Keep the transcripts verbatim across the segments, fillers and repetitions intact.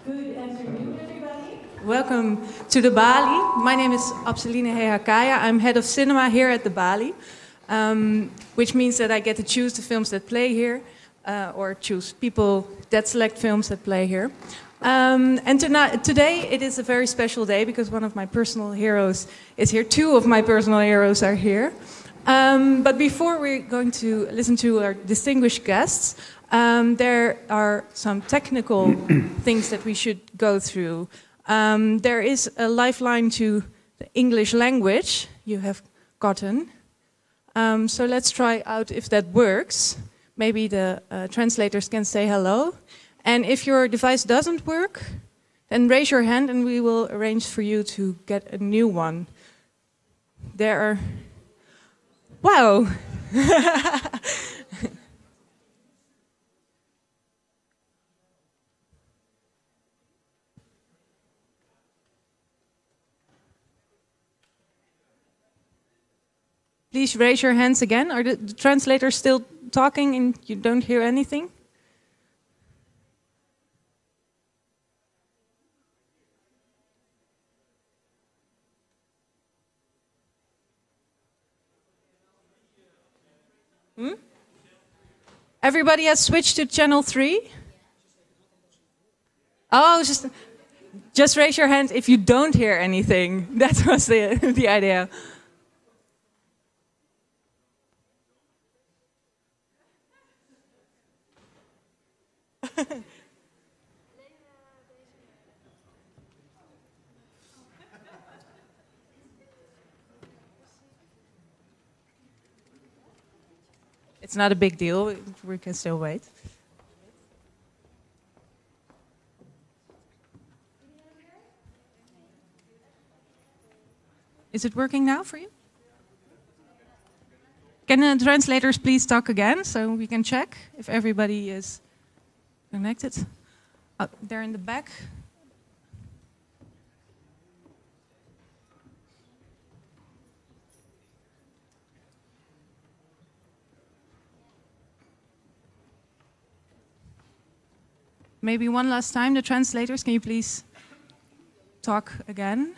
Good afternoon, everybody. Welcome to the Bali. My name is Apseline Hehakaya. I'm head of cinema here at the Bali, um, which means that I get to choose the films that play here, uh, or choose people that select films that play here. Um, and tonight, today it is a very special day because one of my personal heroes is here. Two of my personal heroes are here. Um, but before we're going to listen to our distinguished guests, um, there are some technical things that we should go through. Um, there is a lifeline to the English language you have gotten. Um, so let's try out if that works. Maybe the uh, translators can say hello. And if your device doesn't work, then raise your hand and we will arrange for you to get a new one. There are... Wow! Please raise your hands again. Are the, the translators still talking and you don't hear anything? Hmm? Everybody has switched to channel three? Oh, just, just raise your hand if you don't hear anything. That was the, the idea. It's not a big deal, we can still wait. Is it working now for you? Can the translators please talk again so we can check if everybody is connected? Oh, they're in the back. Maybe one last time, the translators, can you please talk again?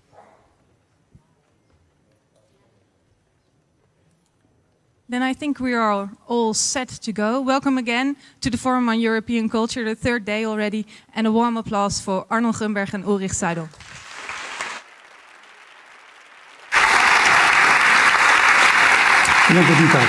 Then I think we are all set to go. Welcome again to the Forum on European Culture, the third day already, and a warm applause for Arnold Grunberg and Ulrich Seidel. Ja, guten Tag.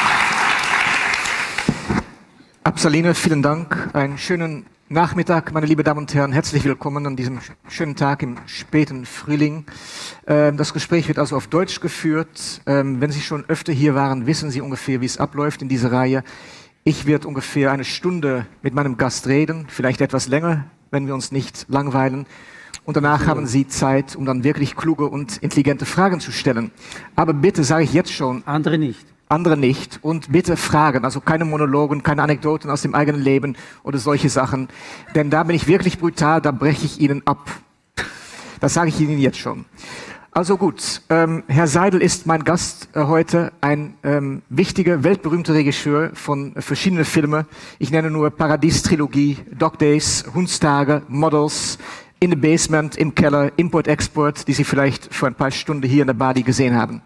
Apseline, vielen Dank. Einen schönen Nachmittag, meine lieben Damen und Herren. Herzlich willkommen an diesem schönen Tag im späten Frühling. Das Gespräch wird also auf Deutsch geführt. Wenn Sie schon öfter hier waren, wissen Sie ungefähr, wie es abläuft in dieser Reihe. Ich werde ungefähr eine Stunde mit meinem Gast reden, vielleicht etwas länger, wenn wir uns nicht langweilen. Und danach haben Sie Zeit, um dann wirklich kluge und intelligente Fragen zu stellen. Aber bitte, sage ich jetzt schon... Andere nicht. Andere nicht. Und bitte fragen, also keine Monologen, keine Anekdoten aus dem eigenen Leben oder solche Sachen. Denn da bin ich wirklich brutal, da breche ich Ihnen ab. Das sage ich Ihnen jetzt schon. Also gut, ähm, Herr Seidel ist mein Gast äh, heute, ein ähm, wichtiger, weltberühmter Regisseur von äh, verschiedenen Filmen. Ich nenne nur Paradies-Trilogie, Dog Days, Hundstage, Models, In the Basement, im Keller, Import-Export, die Sie vielleicht vor ein paar Stunden hier in der Bali gesehen haben.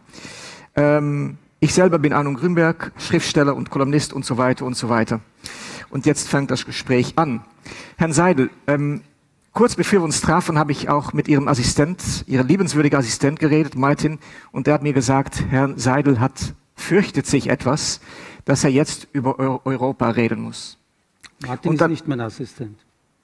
Ähm, Ich selber bin Arnold Grunberg, Schriftsteller und Kolumnist und so weiter und so weiter. Und jetzt fängt das Gespräch an. Herrn Seidel, ähm, kurz bevor wir uns trafen, habe ich auch mit Ihrem Assistent, Ihrem liebenswürdigen Assistent geredet, Martin, und der hat mir gesagt, Herr Seidel hat, fürchtet sich etwas, dass er jetzt über Eu- Europa reden muss. Martin und dann, ist nicht mein Assistent.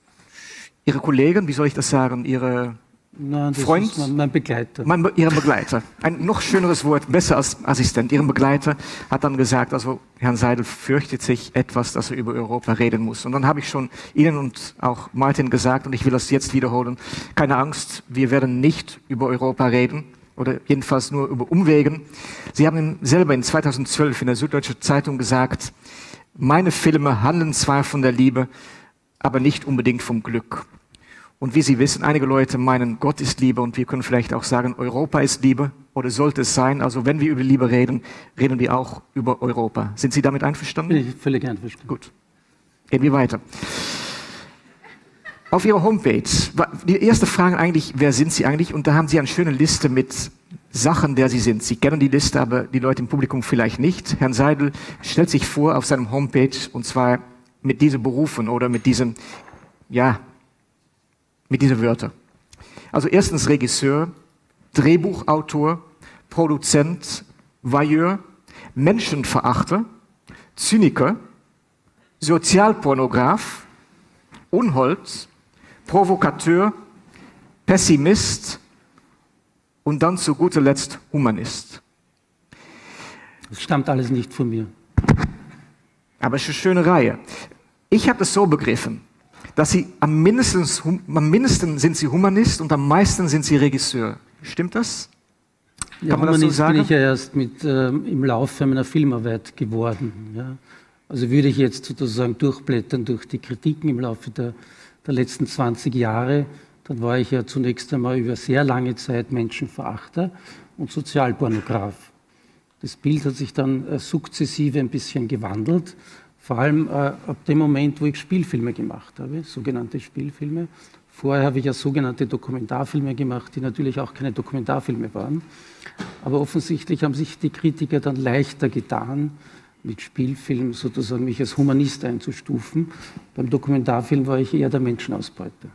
Ihre Kollegen, wie soll ich das sagen, Ihre... Nein, das Freund, ist mein, mein Begleiter. Mein, Ihren Begleiter. Ein noch schöneres Wort, besser als Assistent. Ihren Begleiter hat dann gesagt, also Herrn Seidel fürchtet sich etwas, dass er über Europa reden muss. Und dann habe ich schon Ihnen und auch Martin gesagt, und ich will das jetzt wiederholen, keine Angst, wir werden nicht über Europa reden, oder jedenfalls nur über Umwegen. Sie haben selber in zweitausendzwölf in der Süddeutschen Zeitung gesagt, meine Filme handeln zwar von der Liebe, aber nicht unbedingt vom Glück. Und wie Sie wissen, einige Leute meinen, Gott ist Liebe und wir können vielleicht auch sagen, Europa ist Liebe oder sollte es sein. Also wenn wir über Liebe reden, reden wir auch über Europa. Sind Sie damit einverstanden? Bin ich völlig einverstanden. Gut. Gehen wir weiter. Auf Ihrer Homepage, die erste Frage eigentlich, wer sind Sie eigentlich? Und da haben Sie eine schöne Liste mit Sachen, der Sie sind. Sie kennen die Liste, aber die Leute im Publikum vielleicht nicht. Herrn Seidel stellt sich vor auf seinem Homepage, und zwar mit diesen Berufen oder mit diesen, ja, mit diesen Wörtern. Also erstens Regisseur, Drehbuchautor, Produzent, Voyeur, Menschenverachter, Zyniker, Sozialpornograf, Unhold, Provokateur, Pessimist und dann zu guter Letzt Humanist. Das stammt alles nicht von mir. Aber es ist eine schöne Reihe. Ich habe das so begriffen, dass Sie am mindesten, am mindesten sind Sie Humanist und am meisten sind Sie Regisseur. Stimmt das? Ja, Kann man das so Humanist sagen? bin ich ja erst mit, äh, im Laufe meiner Filmarbeit geworden. Ja. Also würde ich jetzt sozusagen durchblättern durch die Kritiken im Laufe der, der letzten zwanzig Jahre, dann war ich ja zunächst einmal über sehr lange Zeit Menschenverachter und Sozialpornograf. Das Bild hat sich dann äh, sukzessive ein bisschen gewandelt, vor allem äh, ab dem Moment, wo ich Spielfilme gemacht habe, sogenannte Spielfilme. Vorher habe ich ja sogenannte Dokumentarfilme gemacht, die natürlich auch keine Dokumentarfilme waren. Aber offensichtlich haben sich die Kritiker dann leichter getan, mit Spielfilm sozusagen mich als Humanist einzustufen. Beim Dokumentarfilm war ich eher der Menschenausbeuter.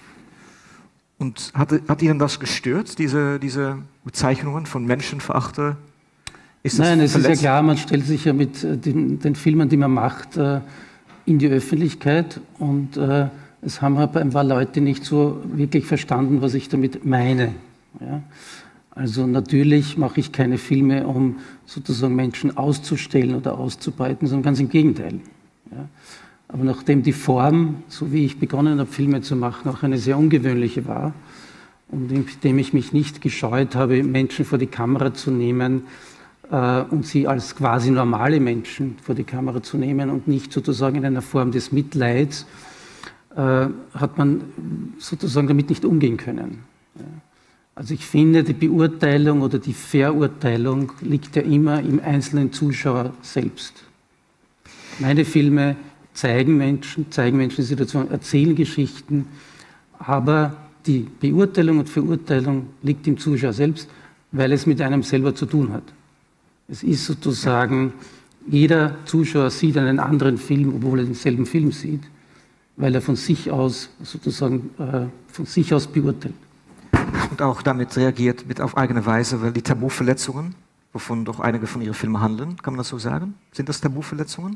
Und hat, hat Ihnen das gestört, diese, diese Bezeichnungen von Menschenverachter? Ist das Nein, es verletzt? ist ja klar, man stellt sich ja mit den, den Filmen, die man macht, in die Öffentlichkeit. Und äh, es haben aber ein paar Leute nicht so wirklich verstanden, was ich damit meine. Ja? Also natürlich mache ich keine Filme, um sozusagen Menschen auszustellen oder auszubeuten, sondern ganz im Gegenteil. Ja. Aber nachdem die Form, so wie ich begonnen habe, Filme zu machen, auch eine sehr ungewöhnliche war und indem ich mich nicht gescheut habe, Menschen vor die Kamera zu nehmen äh, und sie als quasi normale Menschen vor die Kamera zu nehmen und nicht sozusagen in einer Form des Mitleids, äh, hat man sozusagen damit nicht umgehen können. Ja. Also ich finde, die Beurteilung oder die Verurteilung liegt ja immer im einzelnen Zuschauer selbst. Meine Filme zeigen Menschen, zeigen Menschen Situationen, erzählen Geschichten, aber die Beurteilung und Verurteilung liegt im Zuschauer selbst, weil es mit einem selber zu tun hat. Es ist sozusagen, jeder Zuschauer sieht einen anderen Film, obwohl er denselben Film sieht, weil er von sich aus sozusagen äh, von sich aus beurteilt. Und auch damit reagiert mit auf eigene Weise, weil die Tabuverletzungen, wovon doch einige von Ihren Filmen handeln, kann man das so sagen? Sind das Tabuverletzungen?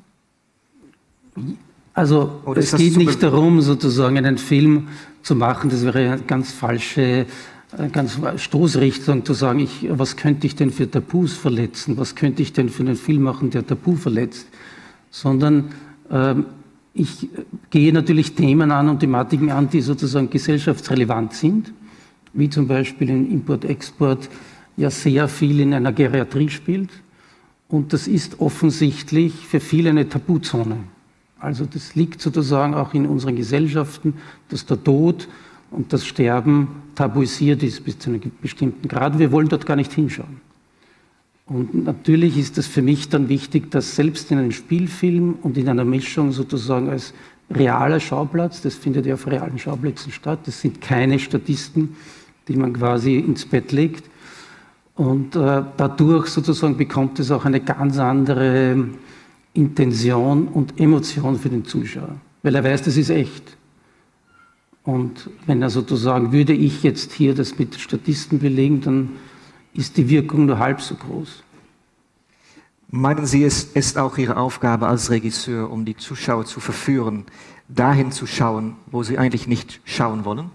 Also Oder es geht nicht darum, sozusagen einen Film zu machen, das wäre eine ganz falsche ganz Stoßrichtung, zu sagen, ich, was könnte ich denn für Tabus verletzen, was könnte ich denn für einen Film machen, der Tabu verletzt, sondern ähm, ich gehe natürlich Themen an und Thematiken an, die sozusagen gesellschaftsrelevant sind, wie zum Beispiel in Import-Export ja sehr viel in einer Geriatrie spielt. Und das ist offensichtlich für viele eine Tabuzone. Also das liegt sozusagen auch in unseren Gesellschaften, dass der Tod und das Sterben tabuisiert ist bis zu einem bestimmten Grad. Wir wollen dort gar nicht hinschauen. Und natürlich ist es für mich dann wichtig, dass selbst in einem Spielfilm und in einer Mischung sozusagen als realer Schauplatz, das findet ja auf realen Schauplätzen statt, das sind keine Statisten, die man quasi ins Bett legt. Und äh, dadurch sozusagen bekommt es auch eine ganz andere Intention und Emotion für den Zuschauer, weil er weiß, das ist echt. Und wenn er sozusagen, würde ich jetzt hier das mit Statisten belegen, dann ist die Wirkung nur halb so groß. Meinen Sie, es ist auch Ihre Aufgabe als Regisseur, um die Zuschauer zu verführen, dahin zu schauen, wo sie eigentlich nicht schauen wollen?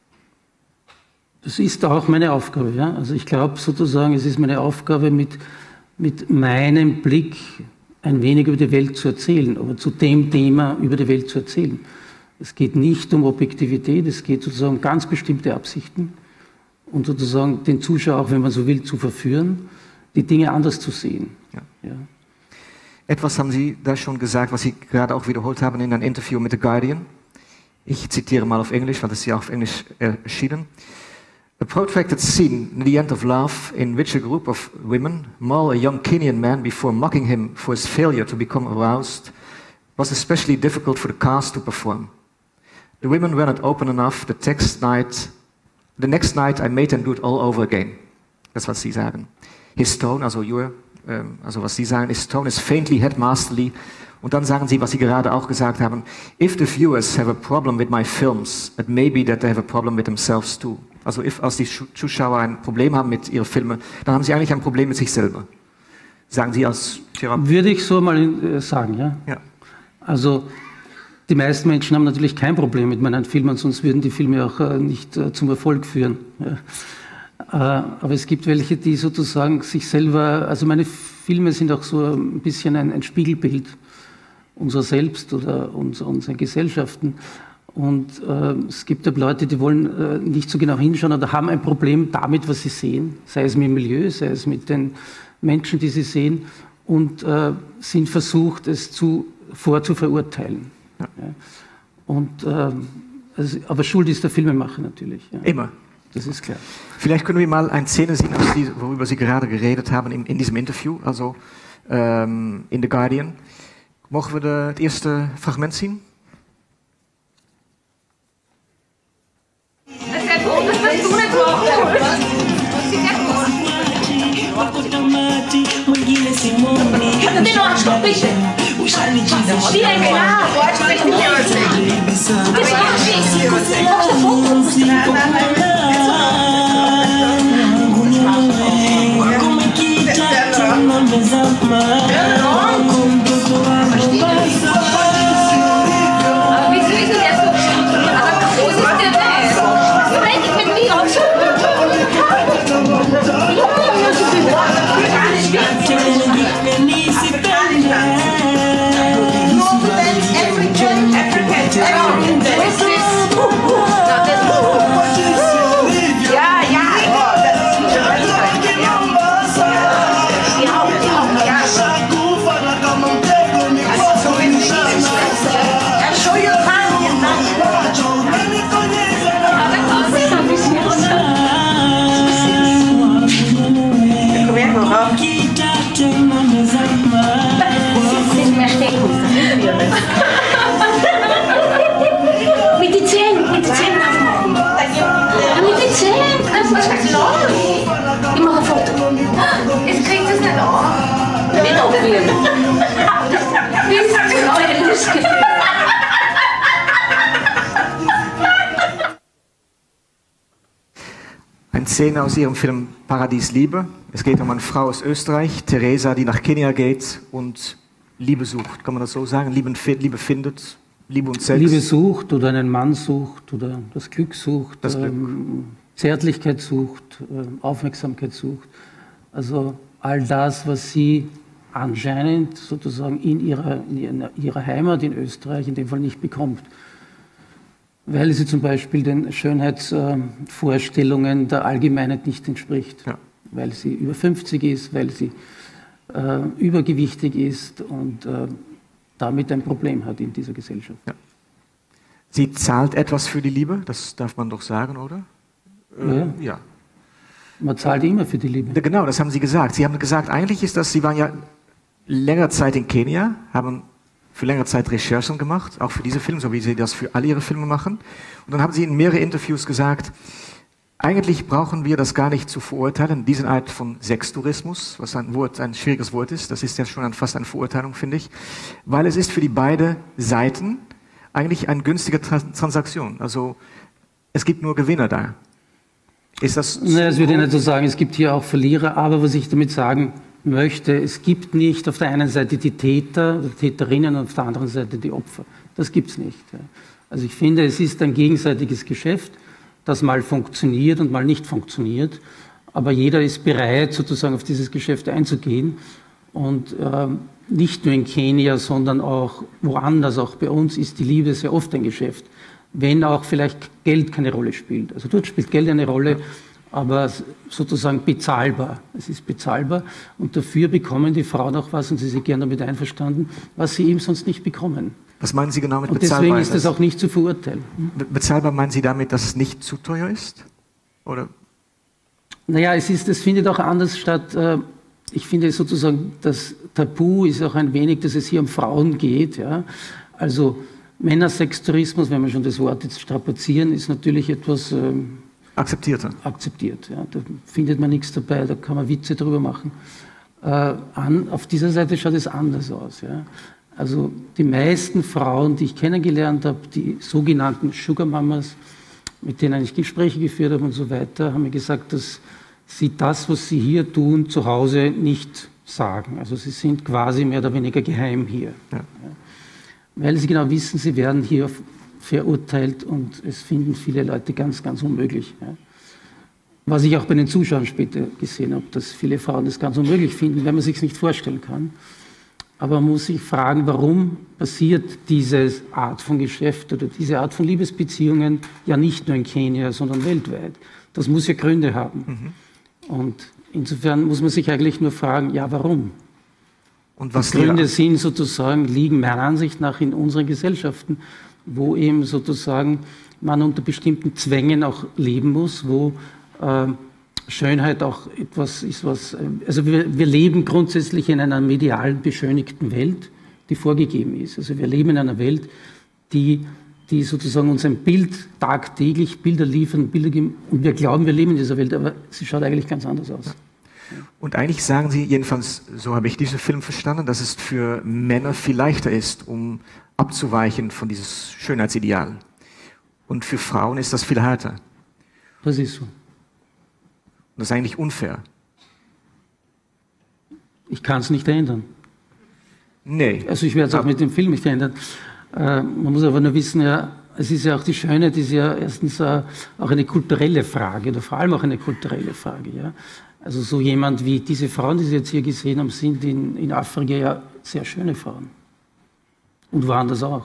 Das ist auch meine Aufgabe. Ja? Also ich glaube sozusagen, es ist meine Aufgabe, mit, mit meinem Blick ein wenig über die Welt zu erzählen, aber zu dem Thema über die Welt zu erzählen. Es geht nicht um Objektivität, es geht sozusagen um ganz bestimmte Absichten und sozusagen den Zuschauer, auch wenn man so will, zu verführen, die Dinge anders zu sehen. Ja. Ja. Etwas haben Sie da schon gesagt, was Sie gerade auch wiederholt haben in einem Interview mit The Guardian. Ich zitiere mal auf Englisch, weil das ja auf Englisch erschienen. A protracted scene in the end of Love in which a group of women maul a young Kenyan man before mocking him for his failure to become aroused was especially difficult for the cast to perform. The women were not open enough. The next night, the next night I made them do it all over again. Das, was Sie sagen. His tone, also your, ähm, also was Sie sagen, his tone is faintly headmasterly. Und dann sagen Sie, was Sie gerade auch gesagt haben. If the viewers have a problem with my films, it may be that they have a problem with themselves too. Also if, als die Zuschauer ein Problem haben mit ihren Filmen, dann haben sie eigentlich ein Problem mit sich selber. Sagen Sie als Therapeut? Würde ich so mal äh, sagen, ja. Ja. Also die meisten Menschen haben natürlich kein Problem mit meinen Filmen, sonst würden die Filme auch äh, nicht äh, zum Erfolg führen. Ja. Äh, aber es gibt welche, die sozusagen sich selber, also meine Filme sind auch so ein bisschen ein, ein Spiegelbild unserer selbst oder unserer, unserer Gesellschaften. Und äh, es gibt auch Leute, die wollen äh, nicht so genau hinschauen oder haben ein Problem damit, was sie sehen, sei es mit dem Milieu, sei es mit den Menschen, die sie sehen, und äh, sind versucht, es zu, vorzuverurteilen. Ja. Ja. Und, äh, also, aber Schuld ist der Filmemacher natürlich. Ja. Immer. Das ist klar. Vielleicht können wir mal eine Szene sehen, worüber Sie gerade geredet haben in, in diesem Interview, also ähm, in The Guardian. Mogen wir das erste Fragment sehen? Eine Szene aus ihrem Film Paradies Liebe. Es geht um eine Frau aus Österreich, Teresa, die nach Kenia geht und Liebe sucht. Kann man das so sagen? Liebe, Liebe findet, Liebe und Sex. Liebe sucht oder einen Mann sucht oder das Glück sucht, das Glück. Ähm, Zärtlichkeit sucht, äh, Aufmerksamkeit sucht. Also all das, was sie anscheinend sozusagen in ihrer, in ihrer Heimat in Österreich in dem Fall nicht bekommt. Weil sie zum Beispiel den Schönheitsvorstellungen äh, der Allgemeinheit nicht entspricht. Ja. Weil sie über fünfzig ist, weil sie äh, übergewichtig ist und äh, damit ein Problem hat in dieser Gesellschaft. Ja. Sie zahlt etwas für die Liebe, das darf man doch sagen, oder? Äh, ja. ja. Man zahlt immer für die Liebe. Genau, das haben Sie gesagt. Sie haben gesagt, eigentlich ist das, Sie waren ja längere Zeit in Kenia, haben für längere Zeit Recherchen gemacht, auch für diese Filme, so wie Sie das für all Ihre Filme machen. Und dann haben Sie in mehreren Interviews gesagt, eigentlich brauchen wir das gar nicht zu verurteilen, diese Art von Sextourismus, was ein Wort, ein schwieriges Wort ist, das ist ja schon fast eine Verurteilung, finde ich, weil es ist für die beiden Seiten eigentlich eine günstige Trans Transaktion. Also es gibt nur Gewinner da. Ist das so? Nein, das würde ich nicht so sagen, es gibt hier auch Verlierer, aber was ich damit sagen möchte, es gibt nicht auf der einen Seite die Täter, die Täterinnen und auf der anderen Seite die Opfer. Das gibt es nicht. Also ich finde, es ist ein gegenseitiges Geschäft, das mal funktioniert und mal nicht funktioniert, aber jeder ist bereit, sozusagen auf dieses Geschäft einzugehen und äh, nicht nur in Kenia, sondern auch woanders, auch bei uns ist die Liebe sehr oft ein Geschäft, wenn auch vielleicht Geld keine Rolle spielt. Also dort spielt Geld eine Rolle, aber sozusagen bezahlbar. Es ist bezahlbar und dafür bekommen die Frauen auch was und sie sind gerne damit einverstanden, was sie eben sonst nicht bekommen. Was meinen Sie genau mit und bezahlbar? Deswegen ist das auch nicht zu verurteilen. Be bezahlbar meinen Sie damit, dass es nicht zu teuer ist? Oder? Naja, es, ist, es findet auch anders statt. Ich finde sozusagen, das Tabu ist auch ein wenig, dass es hier um Frauen geht. Ja? Also Männersextourismus, wenn wir schon das Wort jetzt strapazieren, ist natürlich etwas ähm, akzeptierter. Akzeptiert. Ja. Da findet man nichts dabei, da kann man Witze drüber machen. Äh, an, auf dieser Seite schaut es anders aus. Ja. Also die meisten Frauen, die ich kennengelernt habe, die sogenannten Sugar Mamas, mit denen ich Gespräche geführt habe und so weiter, haben mir gesagt, dass sie das, was sie hier tun, zu Hause nicht sagen. Also sie sind quasi mehr oder weniger geheim hier. Ja. Ja. Weil sie genau wissen, sie werden hier verurteilt und es finden viele Leute ganz, ganz unmöglich. Ja. Was ich auch bei den Zuschauern später gesehen habe, dass viele Frauen das ganz unmöglich finden, wenn man sich es nicht vorstellen kann. Aber man muss sich fragen, warum passiert diese Art von Geschäft oder diese Art von Liebesbeziehungen ja nicht nur in Kenia, sondern weltweit. Das muss ja Gründe haben. Mhm. Und insofern muss man sich eigentlich nur fragen, ja, warum? Und was die Gründe sind sozusagen, liegen meiner Ansicht nach in unseren Gesellschaften, wo eben sozusagen man unter bestimmten Zwängen auch leben muss, wo äh, Schönheit auch etwas ist, was, also wir, wir leben grundsätzlich in einer medial beschönigten Welt, die vorgegeben ist. Also wir leben in einer Welt, die, die sozusagen uns ein Bild tagtäglich, Bilder liefern, Bilder geben, und wir glauben, wir leben in dieser Welt, aber sie schaut eigentlich ganz anders aus. Und eigentlich sagen Sie, jedenfalls, so habe ich diesen Film verstanden, dass es für Männer viel leichter ist, um abzuweichen von diesem Schönheitsideal. Und für Frauen ist das viel härter. Das ist so. Das ist eigentlich unfair. Ich kann es nicht ändern. Nee. Also ich werde es auch mit dem Film nicht ändern. Äh, man muss aber nur wissen, ja, es ist ja auch die Schönheit, ist ja erstens äh, auch eine kulturelle Frage oder vor allem auch eine kulturelle Frage. Ja? Also so jemand wie diese Frauen, die Sie jetzt hier gesehen haben, sind in, in Afrika ja sehr schöne Frauen. Und woanders auch.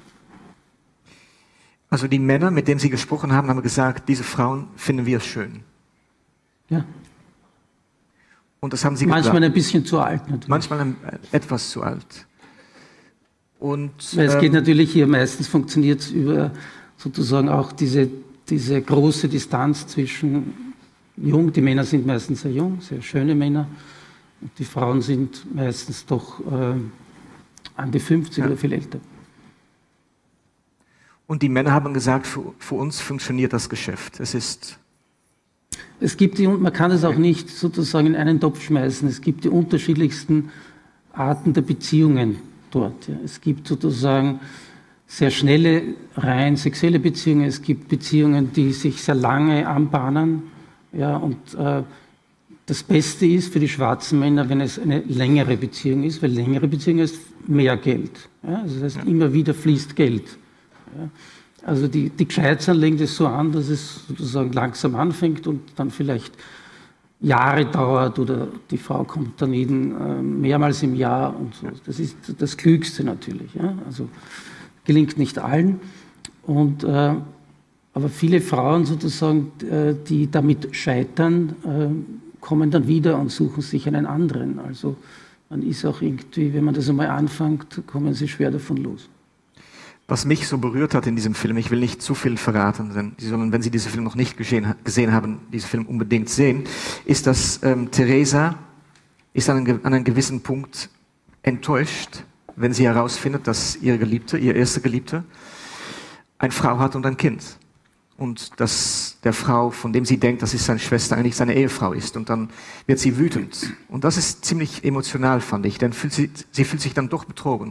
Also die Männer, mit denen Sie gesprochen haben, haben gesagt, diese Frauen finden wir schön. Ja. Und das haben Sie Manchmal gesagt. ein bisschen zu alt natürlich. Manchmal ein, etwas zu alt. Und, Weil es ähm, geht natürlich hier, meistens funktioniert es über sozusagen auch diese, diese große Distanz zwischen jung, die Männer sind meistens sehr jung, sehr schöne Männer, und die Frauen sind meistens doch äh, an die fünfzig ja. oder viel älter. Und die Männer haben gesagt, für, für uns funktioniert das Geschäft. Es ist... Es gibt die, man kann es auch nicht sozusagen in einen Topf schmeißen. Es gibt die unterschiedlichsten Arten der Beziehungen dort. Ja. Es gibt sozusagen sehr schnelle, rein sexuelle Beziehungen. Es gibt Beziehungen, die sich sehr lange anbahnen. Ja, und äh, das Beste ist für die schwarzen Männer, wenn es eine längere Beziehung ist, weil längere Beziehung ist mehr Geld. Ja. Also das heißt, ja. immer wieder fließt Geld. Ja. Also die, die Gescheitern legen das so an, dass es sozusagen langsam anfängt und dann vielleicht Jahre dauert oder die Frau kommt dann jeden, äh, mehrmals im Jahr und so. Das ist das Klügste natürlich. Ja? Also gelingt nicht allen. Und, äh, aber viele Frauen sozusagen, äh, die damit scheitern, äh, kommen dann wieder und suchen sich einen anderen. Also man ist auch irgendwie, wenn man das einmal anfängt, kommen sie schwer davon los. Was mich so berührt hat in diesem Film, ich will nicht zu viel verraten, denn, sondern wenn Sie diesen Film noch nicht gesehen, gesehen haben, diesen Film unbedingt sehen, ist, dass ähm, Teresa ist an einem, an einem gewissen Punkt enttäuscht, wenn sie herausfindet, dass ihre Geliebte, ihr erster Geliebter, eine Frau hat und ein Kind. Und dass der Frau, von dem sie denkt, dass es seine Schwester, eigentlich seine Ehefrau ist. Und dann wird sie wütend. Und das ist ziemlich emotional, fand ich, denn fühlt sie, sie fühlt sich dann doch betrogen.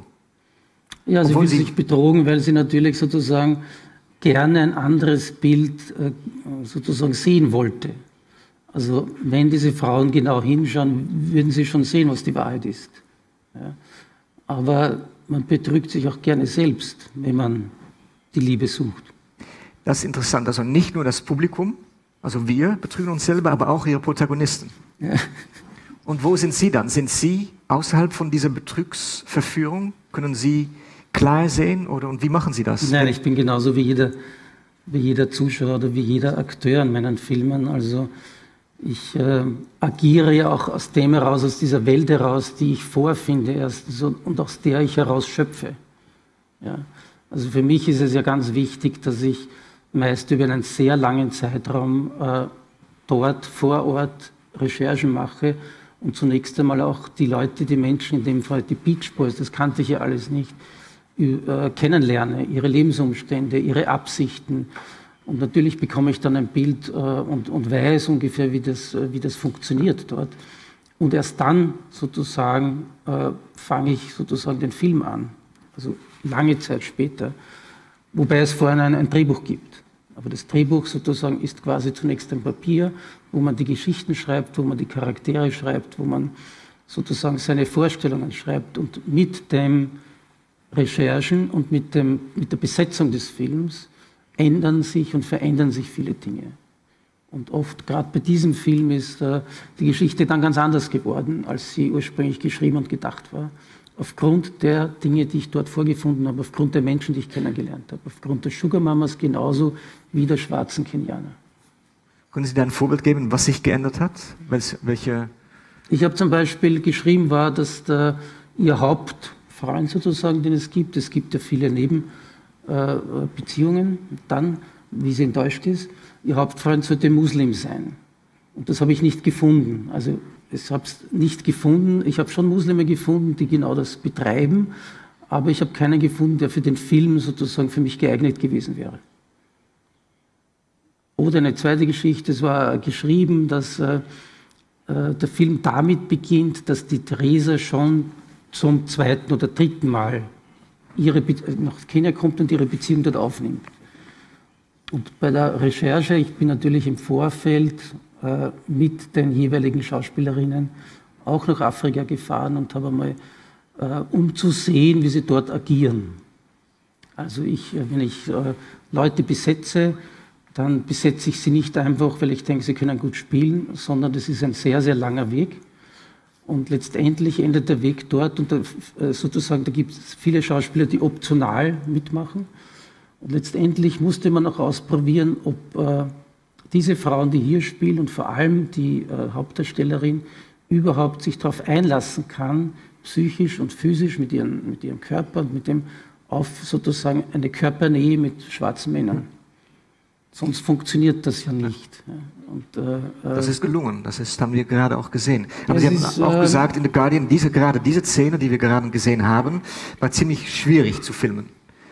Ja, sie fühlt sich betrogen, weil sie natürlich sozusagen gerne ein anderes Bild äh, sozusagen sehen wollte. Also wenn diese Frauen genau hinschauen, würden sie schon sehen, was die Wahrheit ist. Ja. Aber man betrügt sich auch gerne selbst, wenn man die Liebe sucht. Das ist interessant. Also nicht nur das Publikum, also wir betrügen uns selber, aber auch ihre Protagonisten. Ja. Und wo sind Sie dann? Sind Sie außerhalb von dieser Betrugsverführung? Können Sie klar sehen oder und wie machen Sie das? Nein, ich bin genauso wie jeder, wie jeder Zuschauer oder wie jeder Akteur in meinen Filmen. Also ich äh, agiere ja auch aus dem heraus, aus dieser Welt heraus, die ich vorfinde erstens und aus der ich heraus schöpfe. Ja. Also für mich ist es ja ganz wichtig, dass ich meist über einen sehr langen Zeitraum äh, dort vor Ort Recherchen mache und zunächst einmal auch die Leute, die Menschen, in dem Fall die Beach Boys, das kannte ich ja alles nicht, äh, kennenlerne, ihre Lebensumstände, ihre Absichten. Und natürlich bekomme ich dann ein Bild äh, und, und weiß ungefähr, wie das, äh, wie das funktioniert dort. Und erst dann sozusagen äh, fange ich sozusagen den Film an, also lange Zeit später, wobei es vorhin ein, ein Drehbuch gibt. Aber das Drehbuch sozusagen ist quasi zunächst ein Papier, wo man die Geschichten schreibt, wo man die Charaktere schreibt, wo man sozusagen seine Vorstellungen schreibt. Und mit den Recherchen und mit, dem, mit der Besetzung des Films ändern sich und verändern sich viele Dinge. Und oft, gerade bei diesem Film, ist äh, die Geschichte dann ganz anders geworden, als sie ursprünglich geschrieben und gedacht war. Aufgrund der Dinge, die ich dort vorgefunden habe, aufgrund der Menschen, die ich kennengelernt habe, aufgrund der Sugar Mamas genauso wie der schwarzen Kenianer. Können Sie da ein Vorbild geben, was sich geändert hat? Welche? Ich habe zum Beispiel geschrieben, war, dass der, ihr Hauptfreund sozusagen, den es gibt, es gibt ja viele Nebenbeziehungen, äh, dann, wie sie in Deutsch ist, ihr Hauptfreund sollte Muslim sein. Und das habe ich nicht gefunden. Also ich habe es nicht gefunden. Ich habe schon Muslime gefunden, die genau das betreiben, aber ich habe keinen gefunden, der für den Film sozusagen für mich geeignet gewesen wäre. Oder eine zweite Geschichte, es war geschrieben, dass äh, der Film damit beginnt, dass die Theresa schon zum zweiten oder dritten Mal ihre Be- nach Kenia kommt und ihre Beziehung dort aufnimmt. Und bei der Recherche, ich bin natürlich im Vorfeld äh, mit den jeweiligen Schauspielerinnen auch nach Afrika gefahren und habe einmal, äh, um zu sehen, wie sie dort agieren. Also ich, wenn ich äh, Leute besetze, dann besetze ich sie nicht einfach, weil ich denke, sie können gut spielen, sondern das ist ein sehr, sehr langer Weg. Und letztendlich endet der Weg dort und da, äh, sozusagen, da gibt es viele Schauspieler, die optional mitmachen. Und letztendlich musste man auch ausprobieren, ob äh, diese Frauen, die hier spielen und vor allem die äh, Hauptdarstellerin überhaupt sich darauf einlassen kann, psychisch und physisch mit, ihren, mit ihrem Körper und mit dem auf sozusagen eine Körpernähe mit schwarzen Männern. Sonst funktioniert das ja nicht. Und, äh, das ist gelungen, das ist, haben wir gerade auch gesehen. Aber Sie haben ist, auch äh, gesagt in The Guardian, diese, gerade diese Szene, die wir gerade gesehen haben, war ziemlich schwierig zu filmen.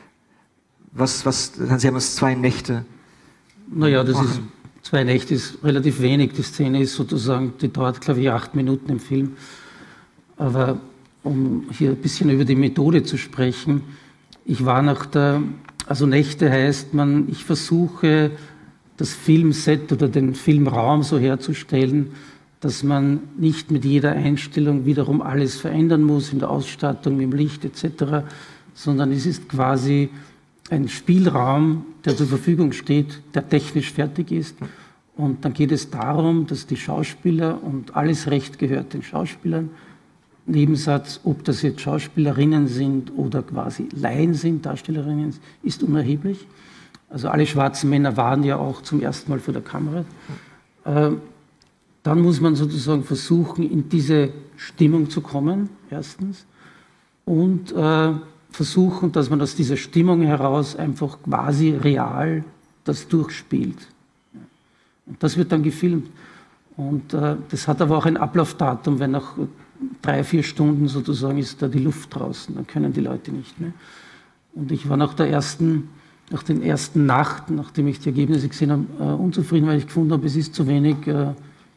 Was, was, Sie haben es zwei Nächte. Naja, das machen. ist, zwei Nächte ist relativ wenig. Die Szene ist sozusagen, die dauert, glaube ich, acht Minuten im Film. Aber um hier ein bisschen über die Methode zu sprechen, ich war nach der, also Nächte heißt man, ich versuche, das Filmset oder den Filmraum so herzustellen, dass man nicht mit jeder Einstellung wiederum alles verändern muss, in der Ausstattung, im Licht et cetera, sondern es ist quasi ein Spielraum, der zur Verfügung steht, der technisch fertig ist. Und dann geht es darum, dass die Schauspieler, und alles Recht gehört den Schauspielern, Nebensatz, ob das jetzt Schauspielerinnen sind oder quasi Laien sind, Darstellerinnen, ist unerheblich. Also alle schwarzen Männer waren ja auch zum ersten Mal vor der Kamera. Äh, dann muss man sozusagen versuchen, in diese Stimmung zu kommen, erstens. Und äh, versuchen, dass man aus dieser Stimmung heraus einfach quasi real das durchspielt. Und das wird dann gefilmt. Und äh, das hat aber auch ein Ablaufdatum, wenn nach drei, vier Stunden sozusagen ist da die Luft draußen, dann können die Leute nicht mehr. Und ich war nach der ersten, nach den ersten Nacht, nachdem ich die Ergebnisse gesehen habe, äh, unzufrieden, weil ich gefunden habe, es ist zu wenig äh,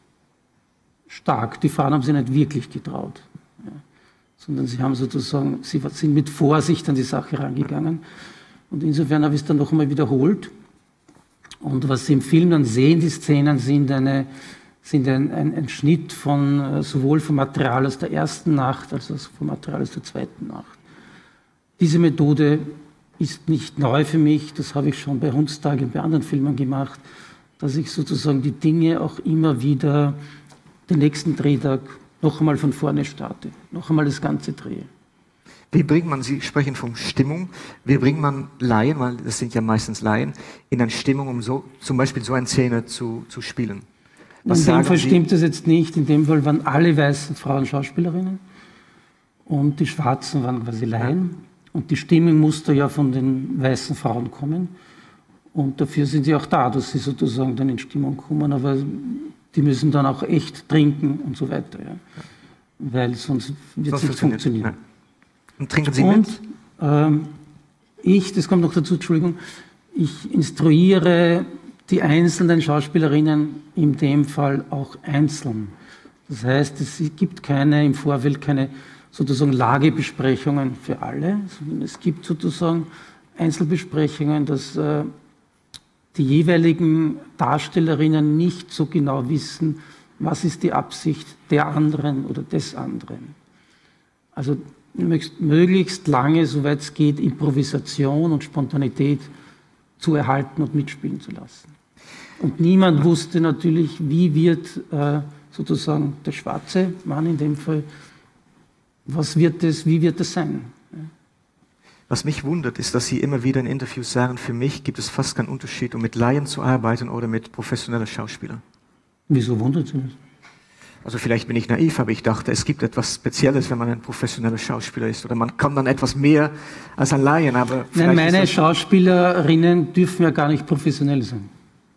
stark. Die Frauen haben sich nicht wirklich getraut. Ja. Sondern sie haben sozusagen, sie sind mit Vorsicht an die Sache rangegangen. Und insofern habe ich es dann noch einmal wiederholt. Und was Sie im Film dann sehen, die Szenen sind, eine, sind ein, ein, ein Schnitt von sowohl vom Material aus der ersten Nacht als auch vom Material aus der zweiten Nacht. Diese Methode ist nicht neu für mich, das habe ich schon bei Hundstag und bei anderen Filmen gemacht, dass ich sozusagen die Dinge auch immer wieder den nächsten Drehtag noch einmal von vorne starte, noch einmal das Ganze drehe. Wie bringt man, Sie sprechen von Stimmung, wie bringt man Laien, weil das sind ja meistens Laien, in eine Stimmung, um so, zum Beispiel so eine Szene zu, zu spielen? Was in dem Fall Sie? stimmt das jetzt nicht, in dem Fall waren alle weißen Frauen Schauspielerinnen und die Schwarzen waren quasi Laien. Ja. Und die Stimmung musste ja von den weißen Frauen kommen und dafür sind sie auch da, dass sie sozusagen dann in Stimmung kommen, aber die müssen dann auch echt trinken und so weiter, ja. Weil sonst wird es nicht funktionieren. Ja. Und trinken Sie und, mit? Ähm, ich, das kommt noch dazu, Entschuldigung, ich instruiere die einzelnen Schauspielerinnen in dem Fall auch einzeln. Das heißt, es gibt keine, im Vorfeld keine sozusagen Lagebesprechungen für alle, sondern es gibt sozusagen Einzelbesprechungen, dass äh, die jeweiligen Darstellerinnen nicht so genau wissen, was ist die Absicht der anderen oder des anderen. Also möglichst lange, soweit es geht, Improvisation und Spontanität zu erhalten und mitspielen zu lassen. Und niemand wusste natürlich, wie wird äh, sozusagen der schwarze Mann in dem Fall, was wird es, wie wird es sein? Was mich wundert, ist, dass Sie immer wieder in Interviews sagen, für mich gibt es fast keinen Unterschied, um mit Laien zu arbeiten oder mit professionellen Schauspielern. Wieso wundert Sie das? Also vielleicht bin ich naiv, aber ich dachte, es gibt etwas Spezielles, wenn man ein professioneller Schauspieler ist. Oder man kann dann etwas mehr als ein Laien. Aber Nein, meine Schauspielerinnen dürfen ja gar nicht professionell sein.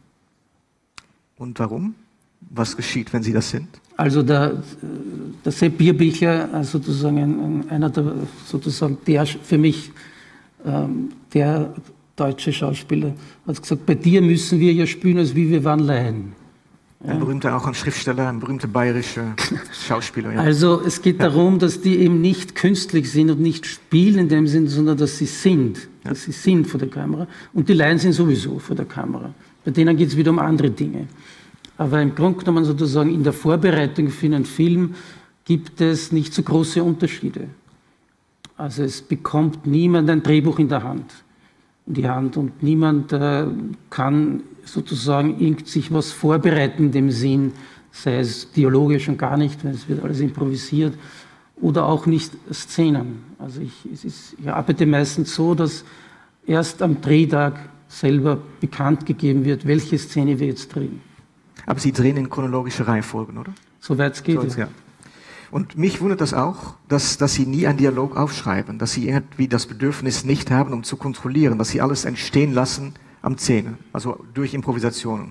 Und warum? Was geschieht, wenn sie das sind? Also der, der Sepp Bierbichler, sozusagen ein, einer der, sozusagen der für mich ähm, der deutsche Schauspieler, hat gesagt, bei dir müssen wir ja spielen, als wie wir waren Laien. Ja. Ein berühmter, auch ein Schriftsteller, ein berühmter bayerischer Schauspieler. Ja. Also es geht ja. darum, dass die eben nicht künstlich sind und nicht spielen in dem Sinn, sondern dass sie sind. Ja. Dass sie sind vor der Kamera. Und die Laien sind sowieso vor der Kamera. Bei denen geht es wieder um andere Dinge. Aber im Grunde genommen sozusagen in der Vorbereitung für einen Film gibt es nicht so große Unterschiede. Also es bekommt niemand ein Drehbuch in der Hand, in die Hand und niemand äh, kann sozusagen irgend sich was vorbereiten in dem Sinn, sei es dialogisch und gar nicht, weil es wird alles improvisiert, oder auch nicht Szenen. Also ich, es ist, ich arbeite meistens so, dass erst am Drehtag selber bekannt gegeben wird, welche Szene wir jetzt drehen. Aber Sie drehen in chronologischer Reihenfolge, oder? Soweit es geht, so, ja. Und mich wundert das auch, dass, dass Sie nie einen Dialog aufschreiben, dass Sie irgendwie das Bedürfnis nicht haben, um zu kontrollieren, dass Sie alles entstehen lassen am Szene, also durch Improvisationen.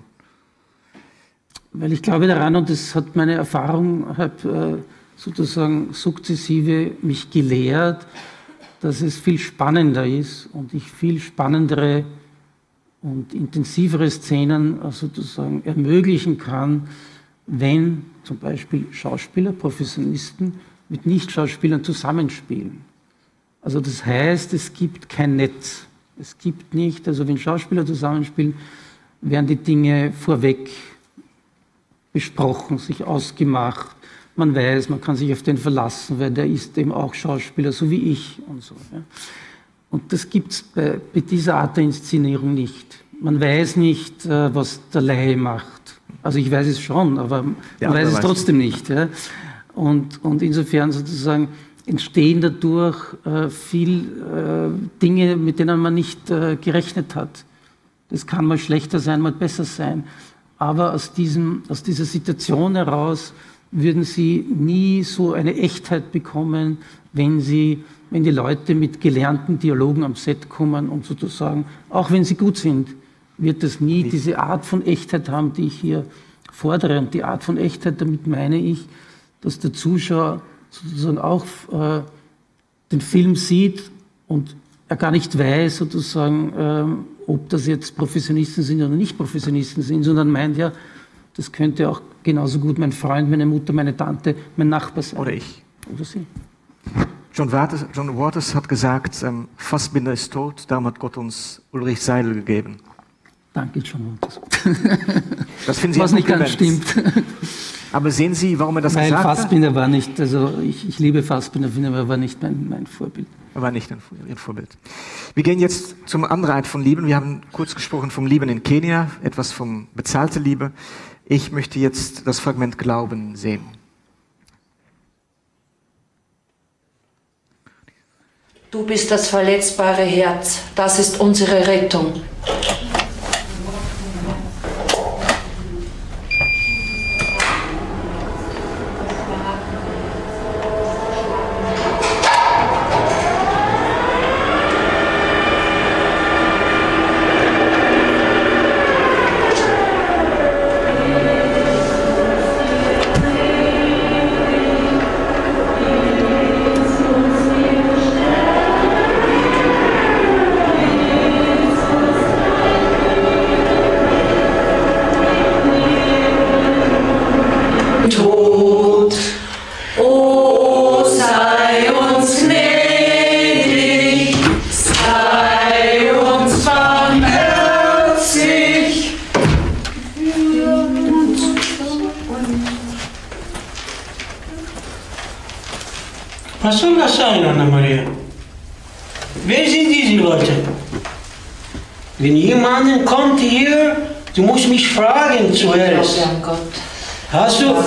Weil ich glaube daran, und das hat meine Erfahrung hat, äh, sozusagen sukzessive mich gelehrt, dass es viel spannender ist und ich viel spannendere und intensivere Szenen sozusagen ermöglichen kann, wenn zum Beispiel Schauspieler, Professionisten mit Nicht-Schauspielern zusammenspielen. Also das heißt, es gibt kein Netz. Es gibt nicht, also wenn Schauspieler zusammenspielen, werden die Dinge vorweg besprochen, sich ausgemacht. Man weiß, man kann sich auf den verlassen, weil der ist eben auch Schauspieler, so wie ich und so. Ja. Und das gibt es bei, bei dieser Art der Inszenierung nicht. Man weiß nicht, äh, was der Laie macht. Also ich weiß es schon, aber man ja, weiß es trotzdem nicht. Ja. Und, und insofern sozusagen entstehen dadurch äh, viel äh, Dinge, mit denen man nicht äh, gerechnet hat. Das kann mal schlechter sein, mal besser sein. Aber aus, diesem, aus dieser Situation heraus würden Sie nie so eine Echtheit bekommen, wenn Sie wenn die Leute mit gelernten Dialogen am Set kommen und sozusagen, auch wenn sie gut sind, wird das nie diese Art von Echtheit haben, die ich hier fordere. Und die Art von Echtheit, damit meine ich, dass der Zuschauer sozusagen auch äh, den Film sieht und er gar nicht weiß, sozusagen, äh, ob das jetzt Professionisten sind oder nicht Professionisten sind, sondern meint ja, das könnte auch genauso gut mein Freund, meine Mutter, meine Tante, mein Nachbar sein. Oder ich. Oder sie. John Waters, John Waters hat gesagt, ähm, Fassbinder ist tot, darum hat Gott uns Ulrich Seidel gegeben. Danke, John Waters. Das finden Sie was nicht ganz stimmt. Aber sehen Sie, warum er das Weil gesagt hat? Fassbinder war nicht, also ich, ich liebe Fassbinder, aber er war nicht mein, mein Vorbild. Er war nicht Ihr Vorbild. Wir gehen jetzt zum anderen Art von Lieben. Wir haben kurz gesprochen vom Lieben in Kenia, etwas vom bezahlte Liebe. Ich möchte jetzt das Fragment Glauben sehen. Du bist das verletzbare Herz, das ist unsere Rettung. Was soll das sein, Anna-Maria? Wer sind diese Leute? Wenn jemand kommt hier, du musst mich fragen zuerst. Hast du?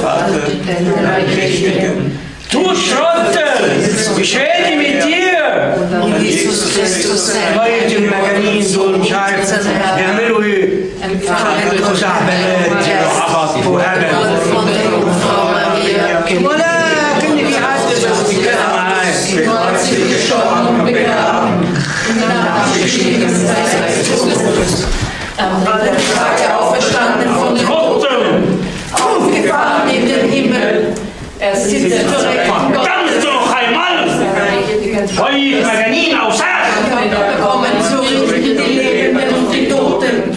Du Trottel! Ich rede mit dir! Und Jesus Christus, Vai di maganin sul chat, يعملوا ايه؟ ولا كني في حد بيتكلم معاك. auferstanden von den Toten, aufgefahren in den Himmel. Er sitzt zur Rechten Gottes. Kommen zu richten die Lebenden und die Toten.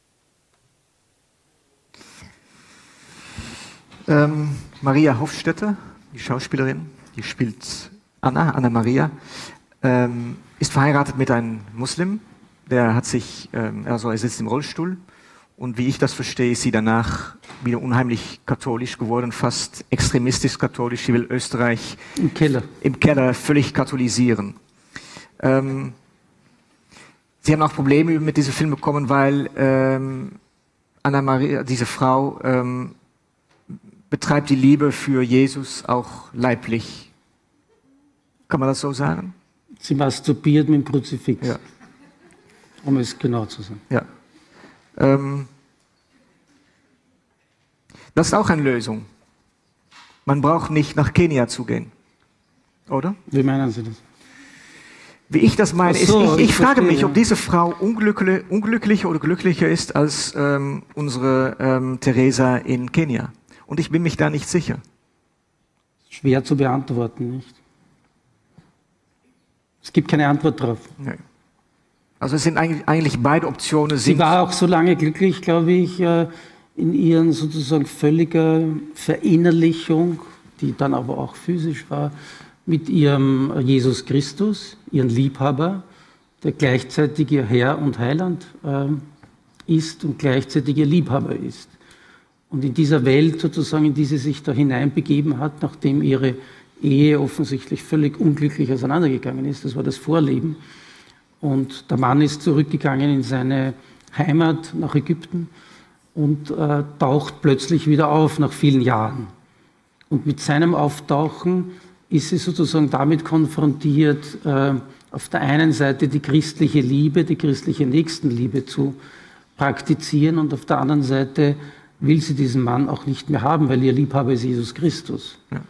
Ähm, Maria Hofstetter, die Schauspielerin, die spielt Anna, Anna Maria, ähm, ist verheiratet mit einem Muslim. Der hat sich, ähm, also er sitzt im Rollstuhl. Und wie ich das verstehe, ist sie danach wieder unheimlich katholisch geworden, fast extremistisch katholisch. Sie will Österreich im Keller, im Keller völlig katholisieren. Ähm, sie haben auch Probleme mit diesem Film bekommen, weil ähm, Anna Maria, diese Frau, ähm, betreibt die Liebe für Jesus auch leiblich. Kann man das so sagen? Sie masturbiert mit dem Kruzifix, ja. Um es genau zu sagen. Ja. Ähm, das ist auch eine Lösung. Man braucht nicht nach Kenia zu gehen, oder? Wie meinen Sie das? Wie ich das meine, ist, so, ich, ich, ich frage verstehe, mich, ja. ob diese Frau unglücklich, unglücklicher oder glücklicher ist als ähm, unsere ähm, Teresa in Kenia. Und ich bin mich da nicht sicher. Schwer zu beantworten, nicht? Es gibt keine Antwort drauf. Nee. Also es sind eigentlich, eigentlich beide Optionen. Sie war auch so lange glücklich, glaube ich, in ihren sozusagen völliger Verinnerlichung, die dann aber auch physisch war, mit ihrem Jesus Christus, ihren Liebhaber, der gleichzeitig ihr Herr und Heiland ist und gleichzeitig ihr Liebhaber ist. Und in dieser Welt sozusagen, in die sie sich da hineinbegeben hat, nachdem ihre Ehe offensichtlich völlig unglücklich auseinandergegangen ist, das war das Vorleben. Und der Mann ist zurückgegangen in seine Heimat nach Ägypten und äh, taucht plötzlich wieder auf nach vielen Jahren. Und mit seinem Auftauchen ist sie sozusagen damit konfrontiert, äh, auf der einen Seite die christliche Liebe, die christliche Nächstenliebe zu praktizieren und auf der anderen Seite will sie diesen Mann auch nicht mehr haben, weil ihr Liebhaber ist Jesus Christus. Ja.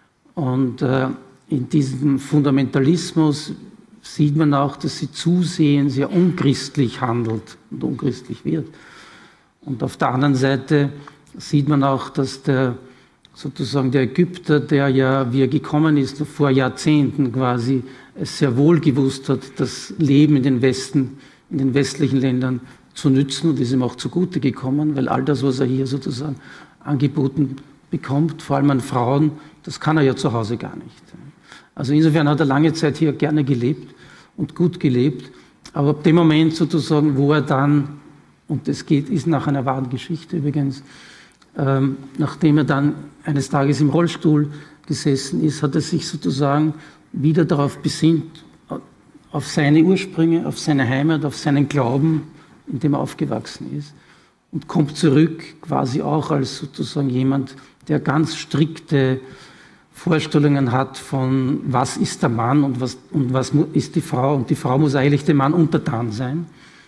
Und äh, in diesem Fundamentalismus sieht man auch, dass sie zusehends sehr unchristlich handelt und unchristlich wird. Und auf der anderen Seite sieht man auch, dass der, sozusagen der Ägypter, der ja, wie er gekommen ist, vor Jahrzehnten quasi, es sehr wohl gewusst hat, das Leben in den Westen, in den westlichen Ländern zu nützen und ist ihm auch zugute gekommen, weil all das, was er hier sozusagen angeboten bekommt, vor allem an Frauen, das kann er ja zu Hause gar nicht. Also insofern hat er lange Zeit hier gerne gelebt und gut gelebt, aber ab dem Moment sozusagen, wo er dann, und das geht, ist nach einer wahren Geschichte übrigens, ähm, nachdem er dann eines Tages im Rollstuhl gesessen ist, hat er sich sozusagen wieder darauf besinnt, auf seine Ursprünge, auf seine Heimat, auf seinen Glauben, in dem er aufgewachsen ist, und kommt zurück quasi auch als sozusagen jemand, der ganz strikte Vorstellungen hat von, was ist der Mann und was, und was ist die Frau. Und die Frau muss eigentlich dem Mann untertan sein.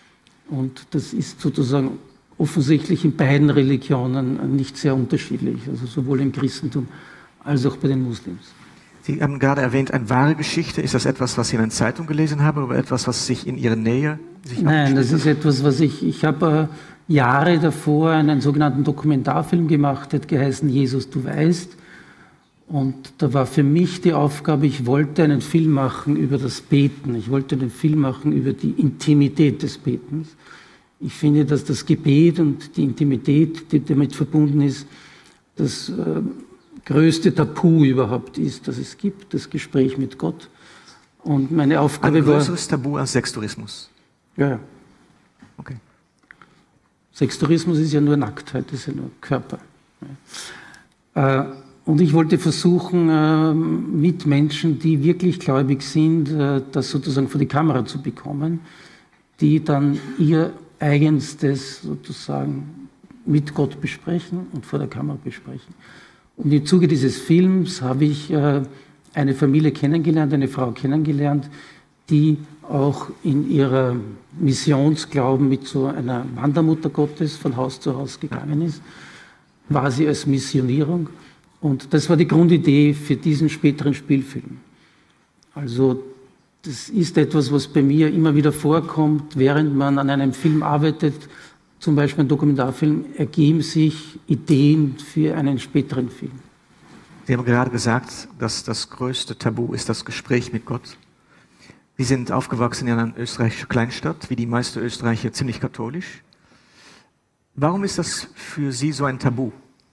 Und das ist sozusagen offensichtlich in beiden Religionen nicht sehr unterschiedlich, also sowohl im Christentum als auch bei den Muslims. Sie haben gerade erwähnt, eine wahre Geschichte. Ist das etwas, was Sie in einer Zeitung gelesen haben oder etwas, was sich in Ihrer Nähe sich Nein, das ist etwas, was ich, ich habe äh, Jahre davor einen sogenannten Dokumentarfilm gemacht, der hat geheißen Jesus, du weißt. Und da war für mich die Aufgabe, ich wollte einen Film machen über das Beten. Ich wollte einen Film machen über die Intimität des Betens. Ich finde, dass das Gebet und die Intimität, die damit verbunden ist, das äh, größte Tabu überhaupt ist, das es gibt, das Gespräch mit Gott. Und meine Aufgabe Ein war... Ein größeres Tabu als Sextourismus? Ja, ja. Okay. Sextourismus ist ja nur Nacktheit, das ist ja nur Körper. Ja. Äh, Und ich wollte versuchen, mit Menschen, die wirklich gläubig sind, das sozusagen vor die Kamera zu bekommen, die dann ihr Eigenstes sozusagen mit Gott besprechen und vor der Kamera besprechen. Und im Zuge dieses Films habe ich eine Familie kennengelernt, eine Frau kennengelernt, die auch in ihrer Missionsglauben mit so einer Wandermutter Gottes von Haus zu Haus gegangen ist, quasi als Missionierung. Und das war die Grundidee für diesen späteren Spielfilm. Also das ist etwas, was bei mir immer wieder vorkommt, während man an einem Film arbeitet, zum Beispiel ein Dokumentarfilm, ergeben sich Ideen für einen späteren Film. Sie haben gerade gesagt, dass das größte Tabu ist das Gespräch mit Gott. Sie sind aufgewachsen in einer österreichischen Kleinstadt, wie die meisten Österreicher, ziemlich katholisch. Warum ist das für Sie so ein Tabu?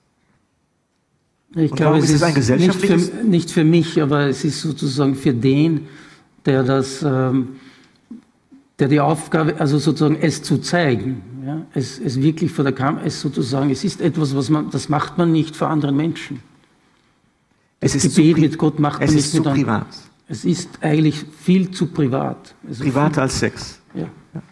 Ich Und glaube, es ist es ein gesellschaftliches? Nicht für, nicht für mich, aber es ist sozusagen für den, der das, ähm, der die Aufgabe, also sozusagen es zu zeigen, ja, es, es wirklich vor der Kamera, es sozusagen, es ist etwas, was man, das macht man nicht vor anderen Menschen. Es Das ist Gebet zu, mit Gott macht es man ist nicht zu mit privat. anderen. Es ist eigentlich viel zu privat. Also Privater viel, als Sex. Ja. Ja.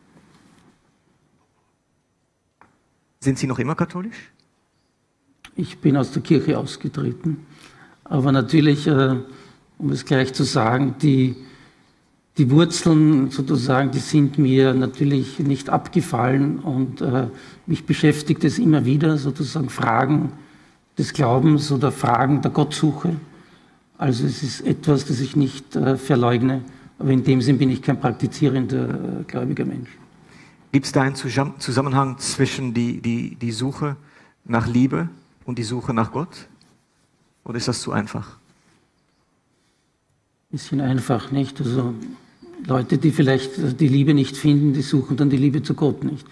Sind Sie noch immer katholisch? Ich bin aus der Kirche ausgetreten, aber natürlich, äh, um es gleich zu sagen, die, die Wurzeln sozusagen, die sind mir natürlich nicht abgefallen und äh, mich beschäftigt es immer wieder, sozusagen Fragen des Glaubens oder Fragen der Gottsuche. Also es ist etwas, das ich nicht äh, verleugne, aber in dem Sinn bin ich kein praktizierender, äh, gläubiger Mensch. Gibt es da einen Zusammenhang zwischen die, die, die Suche nach Liebe und die Suche nach Gott? Oder ist das zu einfach? Bisschen einfach, nicht? Also Leute, die vielleicht die Liebe nicht finden, die suchen dann die Liebe zu Gott nicht.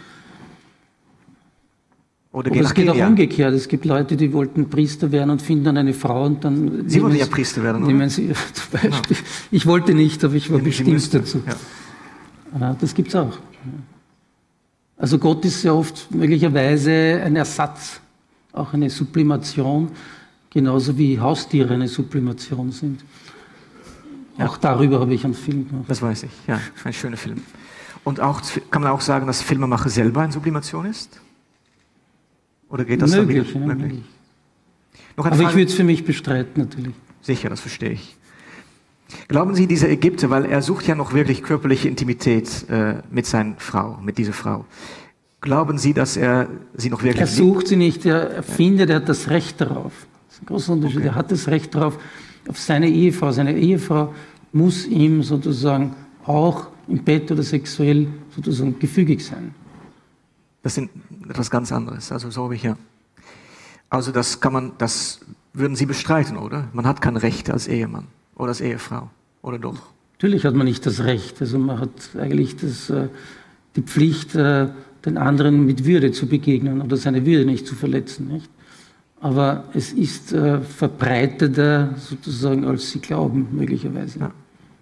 Oder Aber es geht auch umgekehrt. Es gibt Leute, die wollten Priester werden und finden dann eine Frau und dann... Sie wollten ja Priester werden, oder? Nehmen Sie, zum Beispiel. Genau. Ich wollte nicht, aber ich war Nehmen bestimmt dazu. Ja. Das gibt es auch. Also Gott ist ja oft möglicherweise ein Ersatz, auch eine Sublimation, genauso wie Haustiere eine Sublimation sind. Ja. Auch darüber habe ich einen Film gemacht. Das weiß ich, ja, ein schöner Film. Und auch, kann man auch sagen, dass Filmemacher selber eine Sublimation ist? Oder geht das möglich, dann ja, möglich? möglich. Noch eine Aber Frage? ich würde es für mich bestreiten, natürlich. Sicher, das verstehe ich. Glauben Sie, dieser Ägypter, weil er sucht ja noch wirklich körperliche Intimität äh, mit seiner Frau, mit dieser Frau. Glauben Sie, dass er sie noch wirklich Er sucht sie nicht, er, er findet, er hat das Recht darauf. Das ist ein großer Unterschied. Okay. Er hat das Recht darauf, auf seine Ehefrau. Seine Ehefrau muss ihm sozusagen auch im Bett oder sexuell sozusagen gefügig sein. Das ist etwas ganz anderes. Also so habe ich ja. Also das kann man, das würden Sie bestreiten, oder? Man hat kein Recht als Ehemann oder als Ehefrau, oder doch? Natürlich hat man nicht das Recht. Also man hat eigentlich das, die Pflicht, den anderen mit Würde zu begegnen oder seine Würde nicht zu verletzen, nicht? Aber es ist äh, verbreiteter sozusagen, als Sie glauben, möglicherweise. Ja.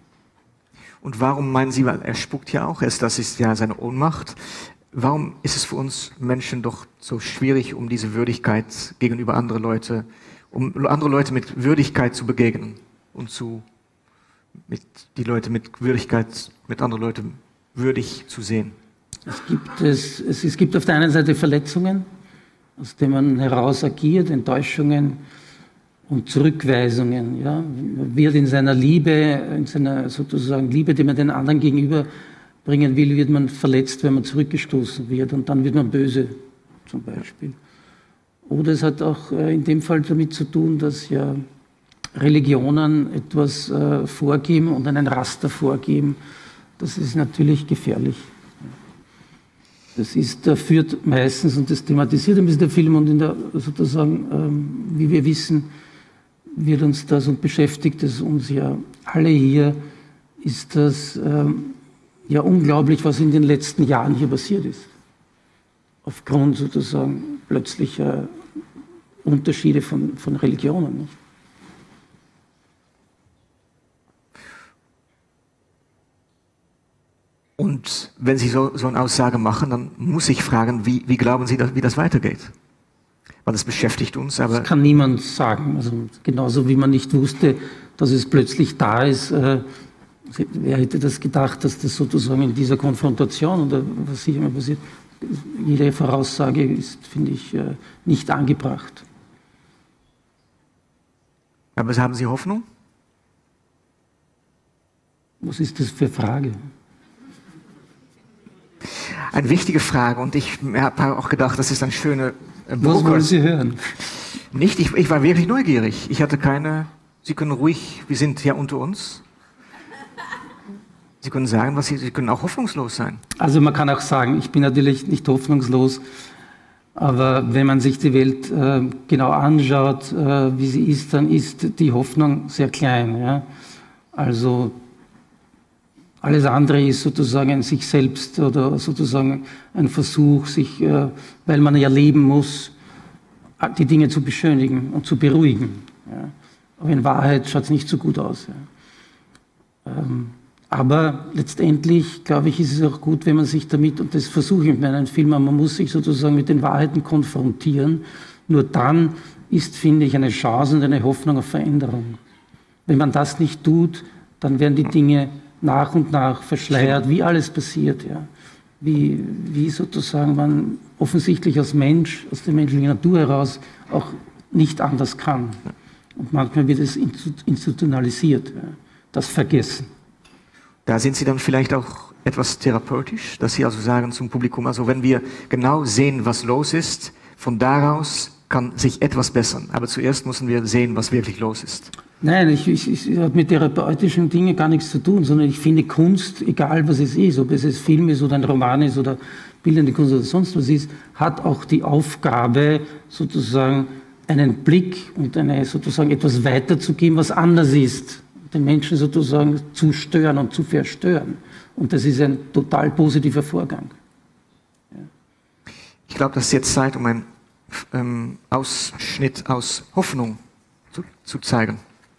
Und warum meinen Sie, weil er spuckt ja auch, das ist ja seine Ohnmacht, warum ist es für uns Menschen doch so schwierig, um diese Würdigkeit gegenüber anderen Leuten, um andere Leute mit Würdigkeit zu begegnen und zu, mit, die Leute mit Würdigkeit, mit anderen Leuten würdig zu sehen? Es gibt, es, es, es gibt auf der einen Seite Verletzungen, aus denen man heraus agiert, Enttäuschungen und Zurückweisungen. Ja? Man wird in seiner Liebe, in seiner sozusagen Liebe, die man den anderen gegenüberbringen will, wird man verletzt, wenn man zurückgestoßen wird und dann wird man böse, zum Beispiel. Oder es hat auch in dem Fall damit zu tun, dass ja Religionen etwas äh, vorgeben und einen Raster vorgeben. Das ist natürlich gefährlich. Das ist, da führt meistens, und das thematisiert ein bisschen der Film, und in der, sozusagen, ähm, wie wir wissen, wird uns das und beschäftigt es uns ja alle hier, ist das ähm, ja unglaublich, was in den letzten Jahren hier passiert ist. Aufgrund sozusagen plötzlicher Unterschiede von, von Religionen. Nicht? Und wenn Sie so, so eine Aussage machen, dann muss ich fragen, wie, wie glauben Sie, dass, wie das weitergeht? weil das beschäftigt uns. Aber das kann niemand sagen. Also genauso wie man nicht wusste, dass es plötzlich da ist. Äh, wer hätte das gedacht, dass das sozusagen in dieser Konfrontation oder was sich immer passiert, jede Voraussage ist, finde ich, äh, nicht angebracht. Aber haben Sie Hoffnung? Was ist das für eine Frage? Eine wichtige Frage, und ich habe auch gedacht, das ist eine schöne äh, Was wollen Sie hören? Nicht, ich, ich war wirklich neugierig. Ich hatte keine, Sie können ruhig, wir sind ja unter uns. Sie können sagen, was Sie, Sie können auch hoffnungslos sein. Also man kann auch sagen, ich bin natürlich nicht hoffnungslos, aber wenn man sich die Welt äh, genau anschaut, äh, wie sie ist, dann ist die Hoffnung sehr klein. Ja? Also alles andere ist sozusagen sich selbst oder sozusagen ein Versuch, sich, äh, weil man ja leben muss, die Dinge zu beschönigen und zu beruhigen. Ja? Aber in Wahrheit schaut es nicht so gut aus. Ja? Ähm, aber letztendlich, glaube ich, ist es auch gut, wenn man sich damit, und das versuche ich mit meinen Filmen, man muss sich sozusagen mit den Wahrheiten konfrontieren. Nur dann ist, finde ich, eine Chance und eine Hoffnung auf Veränderung. Wenn man das nicht tut, dann werden die Dinge nach und nach verschleiert, wie alles passiert. Ja. Wie, wie sozusagen man offensichtlich als Mensch, aus der menschlichen Natur heraus, auch nicht anders kann. Und manchmal wird es institutionalisiert, ja. Das Vergessen. Da sind Sie dann vielleicht auch etwas therapeutisch, dass Sie also sagen zum Publikum, also wenn wir genau sehen, was los ist, von daraus kann sich etwas bessern. Aber zuerst müssen wir sehen, was wirklich los ist. Nein, ich, ich, ich habe mit therapeutischen Dingen gar nichts zu tun, sondern ich finde Kunst, egal was es ist, ob es ein Film ist oder ein Roman ist oder bildende Kunst oder sonst was ist, hat auch die Aufgabe, sozusagen einen Blick und eine, sozusagen etwas weiterzugeben, was anders ist. Den Menschen sozusagen zu stören und zu verstören. Und das ist ein total positiver Vorgang. Ja. Ich glaube, das ist jetzt Zeit, um einen ähm, Ausschnitt aus Hoffnung zu, zu zeigen.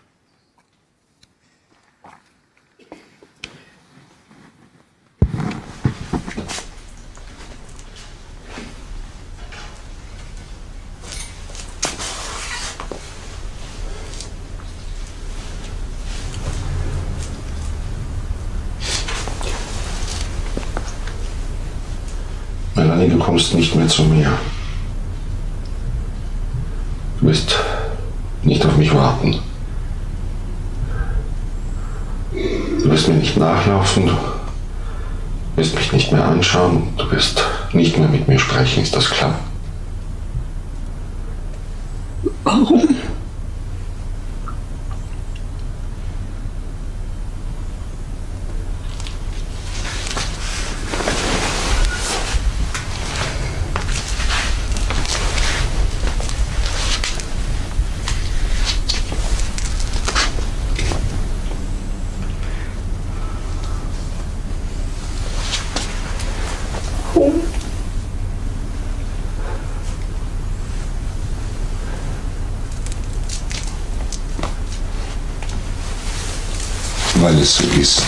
Melanie, du kommst nicht mehr zu mir. Du wirst nicht auf mich warten. Du wirst mir nicht nachlaufen, du wirst mich nicht mehr anschauen, du wirst nicht mehr mit mir sprechen, ist das klar? Warum? Weil es so ist.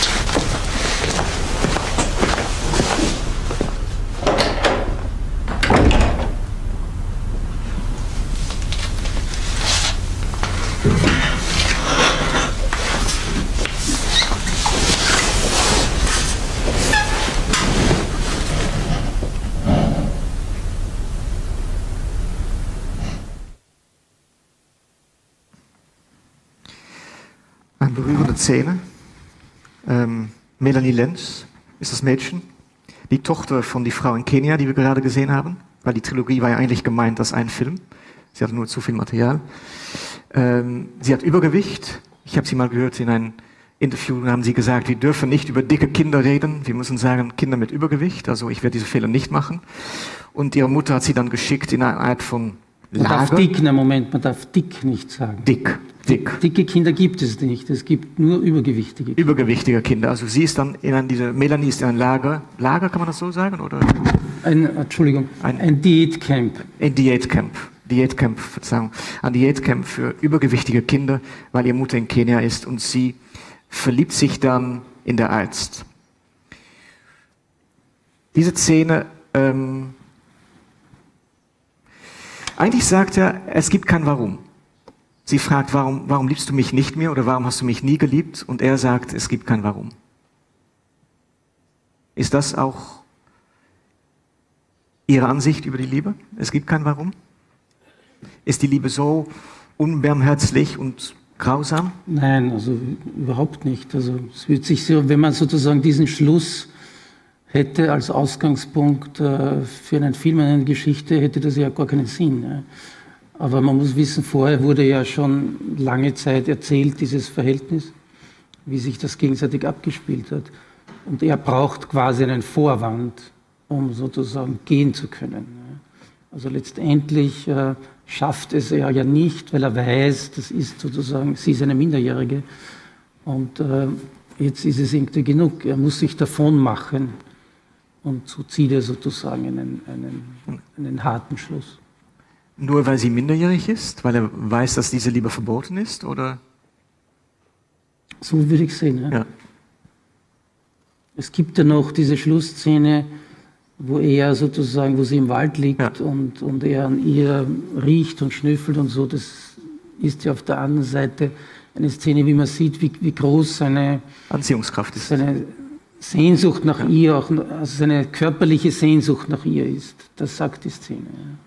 Eine berührende Szene. Ähm, Melanie Lenz ist das Mädchen, die Tochter von die Frau in Kenia, die wir gerade gesehen haben, weil die Trilogie war ja eigentlich gemeint als ein Film. Sie hatte nur zu viel Material. Ähm, sie hat Übergewicht. Ich habe sie mal gehört in einem Interview, haben sie gesagt, wir dürfen nicht über dicke Kinder reden. Wir müssen sagen, Kinder mit Übergewicht. Also ich werde diese Fehler nicht machen. Und ihre Mutter hat sie dann geschickt in eine Art von Lager. Man darf dick, na Moment, man darf dick nicht sagen. Dick, dick. Dicke Kinder gibt es nicht, es gibt nur übergewichtige Kinder. Übergewichtige Kinder. Also sie ist dann in ein, diese Melanie ist in ein Lager. Lager, kann man das so sagen? Oder? Ein, Entschuldigung, ein, ein Diätcamp. Ein Diätcamp. Diätcamp, Verzeihung. Ein Diätcamp für übergewichtige Kinder, weil ihre Mutter in Kenia ist und sie verliebt sich dann in der Arzt. Diese Szene, ähm, Eigentlich sagt er, es gibt kein Warum. Sie fragt, warum, warum liebst du mich nicht mehr oder warum hast du mich nie geliebt? Und er sagt, es gibt kein Warum. Ist das auch Ihre Ansicht über die Liebe? Es gibt kein Warum? Ist die Liebe so unbarmherzig und grausam? Nein, also überhaupt nicht. Also es wird sich so, wenn man sozusagen diesen Schluss hätte als Ausgangspunkt äh, für einen Film, eine Geschichte, hätte das ja gar keinen Sinn. Ja. Aber man muss wissen, vorher wurde ja schon lange Zeit erzählt, dieses Verhältnis, wie sich das gegenseitig abgespielt hat. Und er braucht quasi einen Vorwand, um sozusagen gehen zu können. Also letztendlich äh, schafft es er ja nicht, weil er weiß, das ist sozusagen, sie ist eine Minderjährige. Und äh, jetzt ist es irgendwie genug. Er muss sich davon machen. Und so zieht er sozusagen einen, einen, einen harten Schluss. Nur weil sie minderjährig ist? Weil er weiß, dass diese Liebe verboten ist? Oder? So würde ich sehen, ja. Ja. Es gibt ja noch diese Schlussszene, wo er sozusagen, wo sie im Wald liegt, ja, und, und er an ihr riecht und schnüffelt und so. Das ist ja auf der anderen Seite eine Szene, wie man sieht, wie, wie groß seine Anziehungskraft ist. Seine Sehnsucht nach ja. ihr, auch, also seine körperliche Sehnsucht nach ihr ist. Das sagt die Szene.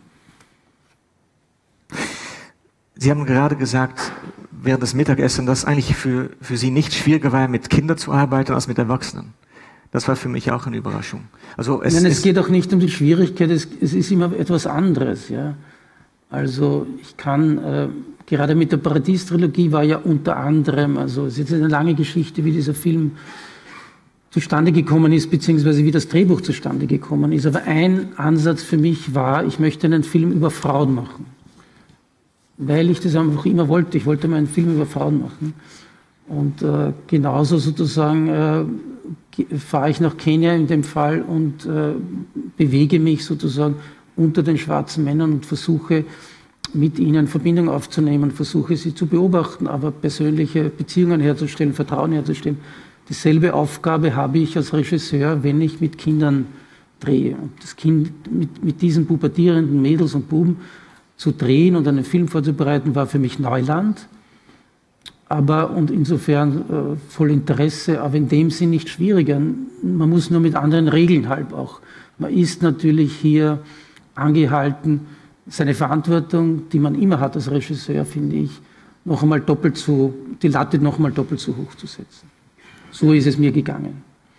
Ja. Sie haben gerade gesagt, während des Mittagessens, dass eigentlich für, für Sie nicht schwieriger war, mit Kindern zu arbeiten, als mit Erwachsenen. Das war für mich auch eine Überraschung. Also es, Nein, es geht auch nicht um die Schwierigkeit, es, es ist immer etwas anderes. Ja. Also ich kann, äh, gerade mit der Paradies-Trilogie war ja unter anderem, also es ist jetzt eine lange Geschichte, wie dieser Film zustande gekommen ist, beziehungsweise wie das Drehbuch zustande gekommen ist. Aber ein Ansatz für mich war, ich möchte einen Film über Frauen machen. Weil ich das einfach immer wollte. Ich wollte mal einen Film über Frauen machen. Und äh, genauso sozusagen äh, fahre ich nach Kenia in dem Fall und äh, bewege mich sozusagen unter den schwarzen Männern und versuche mit ihnen Verbindung aufzunehmen, versuche sie zu beobachten, aber persönliche Beziehungen herzustellen, Vertrauen herzustellen. Dieselbe Aufgabe habe ich als Regisseur, wenn ich mit Kindern drehe. Und das Kind mit, mit diesen pubertierenden Mädels und Buben zu drehen und einen Film vorzubereiten, war für mich Neuland. Aber, und insofern äh, voll Interesse, aber in dem Sinn nicht schwieriger. Man muss nur mit anderen Regeln halb auch. Man ist natürlich hier angehalten, seine Verantwortung, die man immer hat als Regisseur, finde ich, noch einmal doppelt zu, die Latte noch einmal doppelt so hoch zu setzen. So ist es mir gegangen.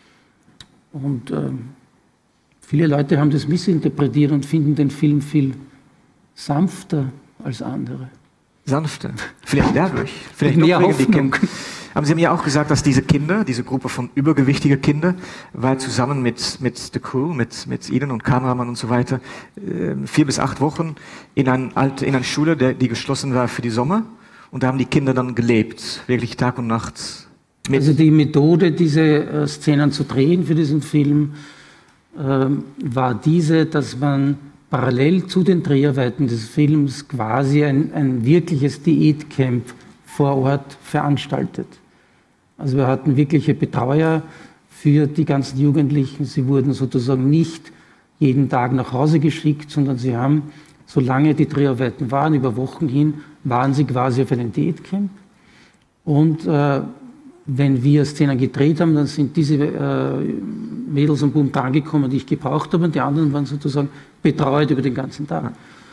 Und äh, viele Leute haben das missinterpretiert und finden den Film viel sanfter als andere. Sanfter. Vielleicht dadurch. Vielleicht mehr noch wegen die Hoffnung. Kinder. Aber Sie haben ja auch gesagt, dass diese Kinder, diese Gruppe von übergewichtigen Kindern, war zusammen mit, mit der Crew, mit, mit Ihnen und Kameramann und so weiter, äh, vier bis acht Wochen in, ein Alt, in einer Schule, der, die geschlossen war für die Sommer. Und da haben die Kinder dann gelebt, wirklich Tag und Nacht. Mit Also die Methode, diese äh, Szenen zu drehen für diesen Film, äh, war diese, dass man parallel zu den Dreharbeiten des Films quasi ein, ein wirkliches Diätcamp vor Ort veranstaltet. Also wir hatten wirkliche Betreuer für die ganzen Jugendlichen. Sie wurden sozusagen nicht jeden Tag nach Hause geschickt, sondern sie haben, solange die Dreharbeiten waren, über Wochen hin, waren sie quasi auf einem Diätcamp. Und äh, wenn wir Szenen gedreht haben, dann sind diese äh, Mädels und Buben drangekommen, die ich gebraucht habe, und die anderen waren sozusagen betreut über den ganzen Tag.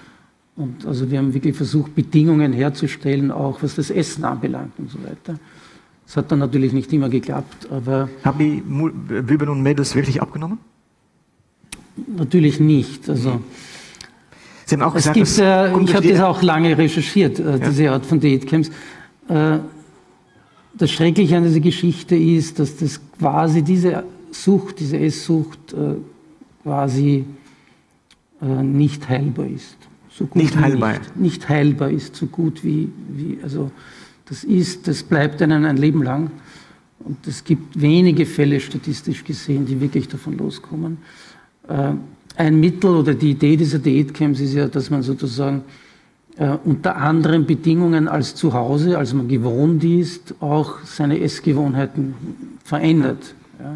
Und also wir haben wirklich versucht, Bedingungen herzustellen, auch was das Essen anbelangt und so weiter. Das hat dann natürlich nicht immer geklappt, aber... Haben die Buben und Mädels wirklich abgenommen? Natürlich nicht. Also, Sie haben auch es gesagt, gibt, dass äh, ich habe das auch lange recherchiert, äh, ja. diese Art von Diätcamps. Äh, das Schreckliche an dieser Geschichte ist, dass das quasi diese Sucht, diese Esssucht äh, quasi äh, nicht heilbar ist. So gut nicht heilbar? Nicht, nicht heilbar ist, so gut wie, wie also das ist, das bleibt einem ein Leben lang. Und es gibt wenige Fälle, statistisch gesehen, die wirklich davon loskommen. Äh, ein Mittel oder die Idee dieser Diätcamps ist ja, dass man sozusagen äh, unter anderen Bedingungen als zu Hause, als man gewohnt ist, auch seine Essgewohnheiten verändert. Ja.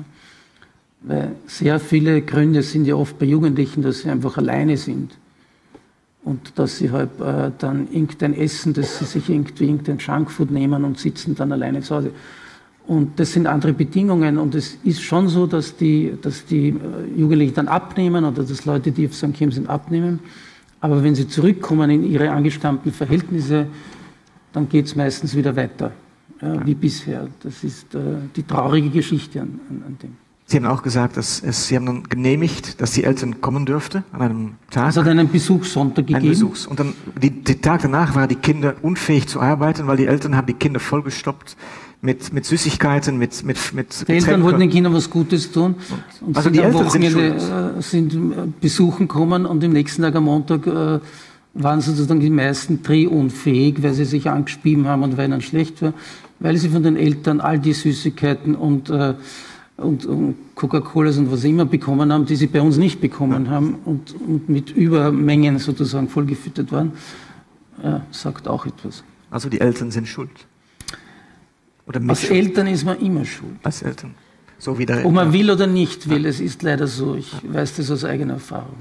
Weil sehr viele Gründe sind ja oft bei Jugendlichen, dass sie einfach alleine sind. und dass sie halt äh, dann irgendein Essen, dass sie sich irgendwie irgendein Junkfood nehmen und sitzen dann alleine zu Hause. Und das sind andere Bedingungen und es ist schon so, dass die, dass die Jugendlichen dann abnehmen oder dass Leute, die auf so einem Camp sind, abnehmen. Aber wenn sie zurückkommen in ihre angestammten Verhältnisse, dann geht es meistens wieder weiter, ja, wie bisher. Das ist äh, die traurige Geschichte an, an, an dem. Sie haben auch gesagt, dass es, Sie haben dann genehmigt, dass die Eltern kommen dürften an einem Tag. Es hat einen Besuchssonntag gegeben. Ein Besuchs. Und dann, die, die Tag danach waren die Kinder unfähig zu arbeiten, weil die Eltern haben die Kinder vollgestoppt mit, mit Süßigkeiten, mit, mit, mit Die Eltern wollten den Kindern was Gutes tun. Und also sind die am Eltern Wochenende sind, äh, sind besuchen gekommen und am nächsten Tag am Montag äh, waren sozusagen die meisten drehunfähig, weil sie sich angespieben haben und weil ihnen schlecht war, weil sie von den Eltern all die Süßigkeiten und äh, und, und Coca-Colas und was immer bekommen haben, die sie bei uns nicht bekommen ja. haben und, und mit Übermengen sozusagen vollgefüttert waren, ja, sagt auch etwas. Also die Eltern sind schuld? Oder Als schuld? Eltern ist man immer schuld. Als Eltern. So wie der Ob man will oder nicht will, ja. es ist leider so. Ich ja. weiß das aus eigener Erfahrung.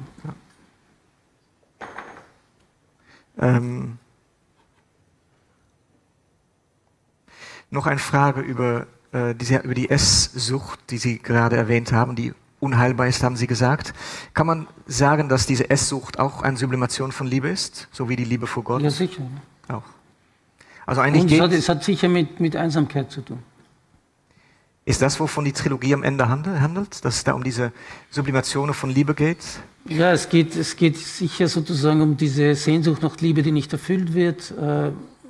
Ja. Ähm, noch eine Frage über Diese, über die Esssucht, die Sie gerade erwähnt haben, die unheilbar ist, haben Sie gesagt. Kann man sagen, dass diese Esssucht auch eine Sublimation von Liebe ist, so wie die Liebe vor Gott? Ja, sicher. Auch. Also eigentlich Und geht, es, hat, es hat sicher mit, mit Einsamkeit zu tun. Ist das, wovon die Trilogie am Ende handelt, dass es da um diese Sublimation von Liebe geht? Ja, es geht, es geht sicher sozusagen um diese Sehnsucht nach Liebe, die nicht erfüllt wird. Äh,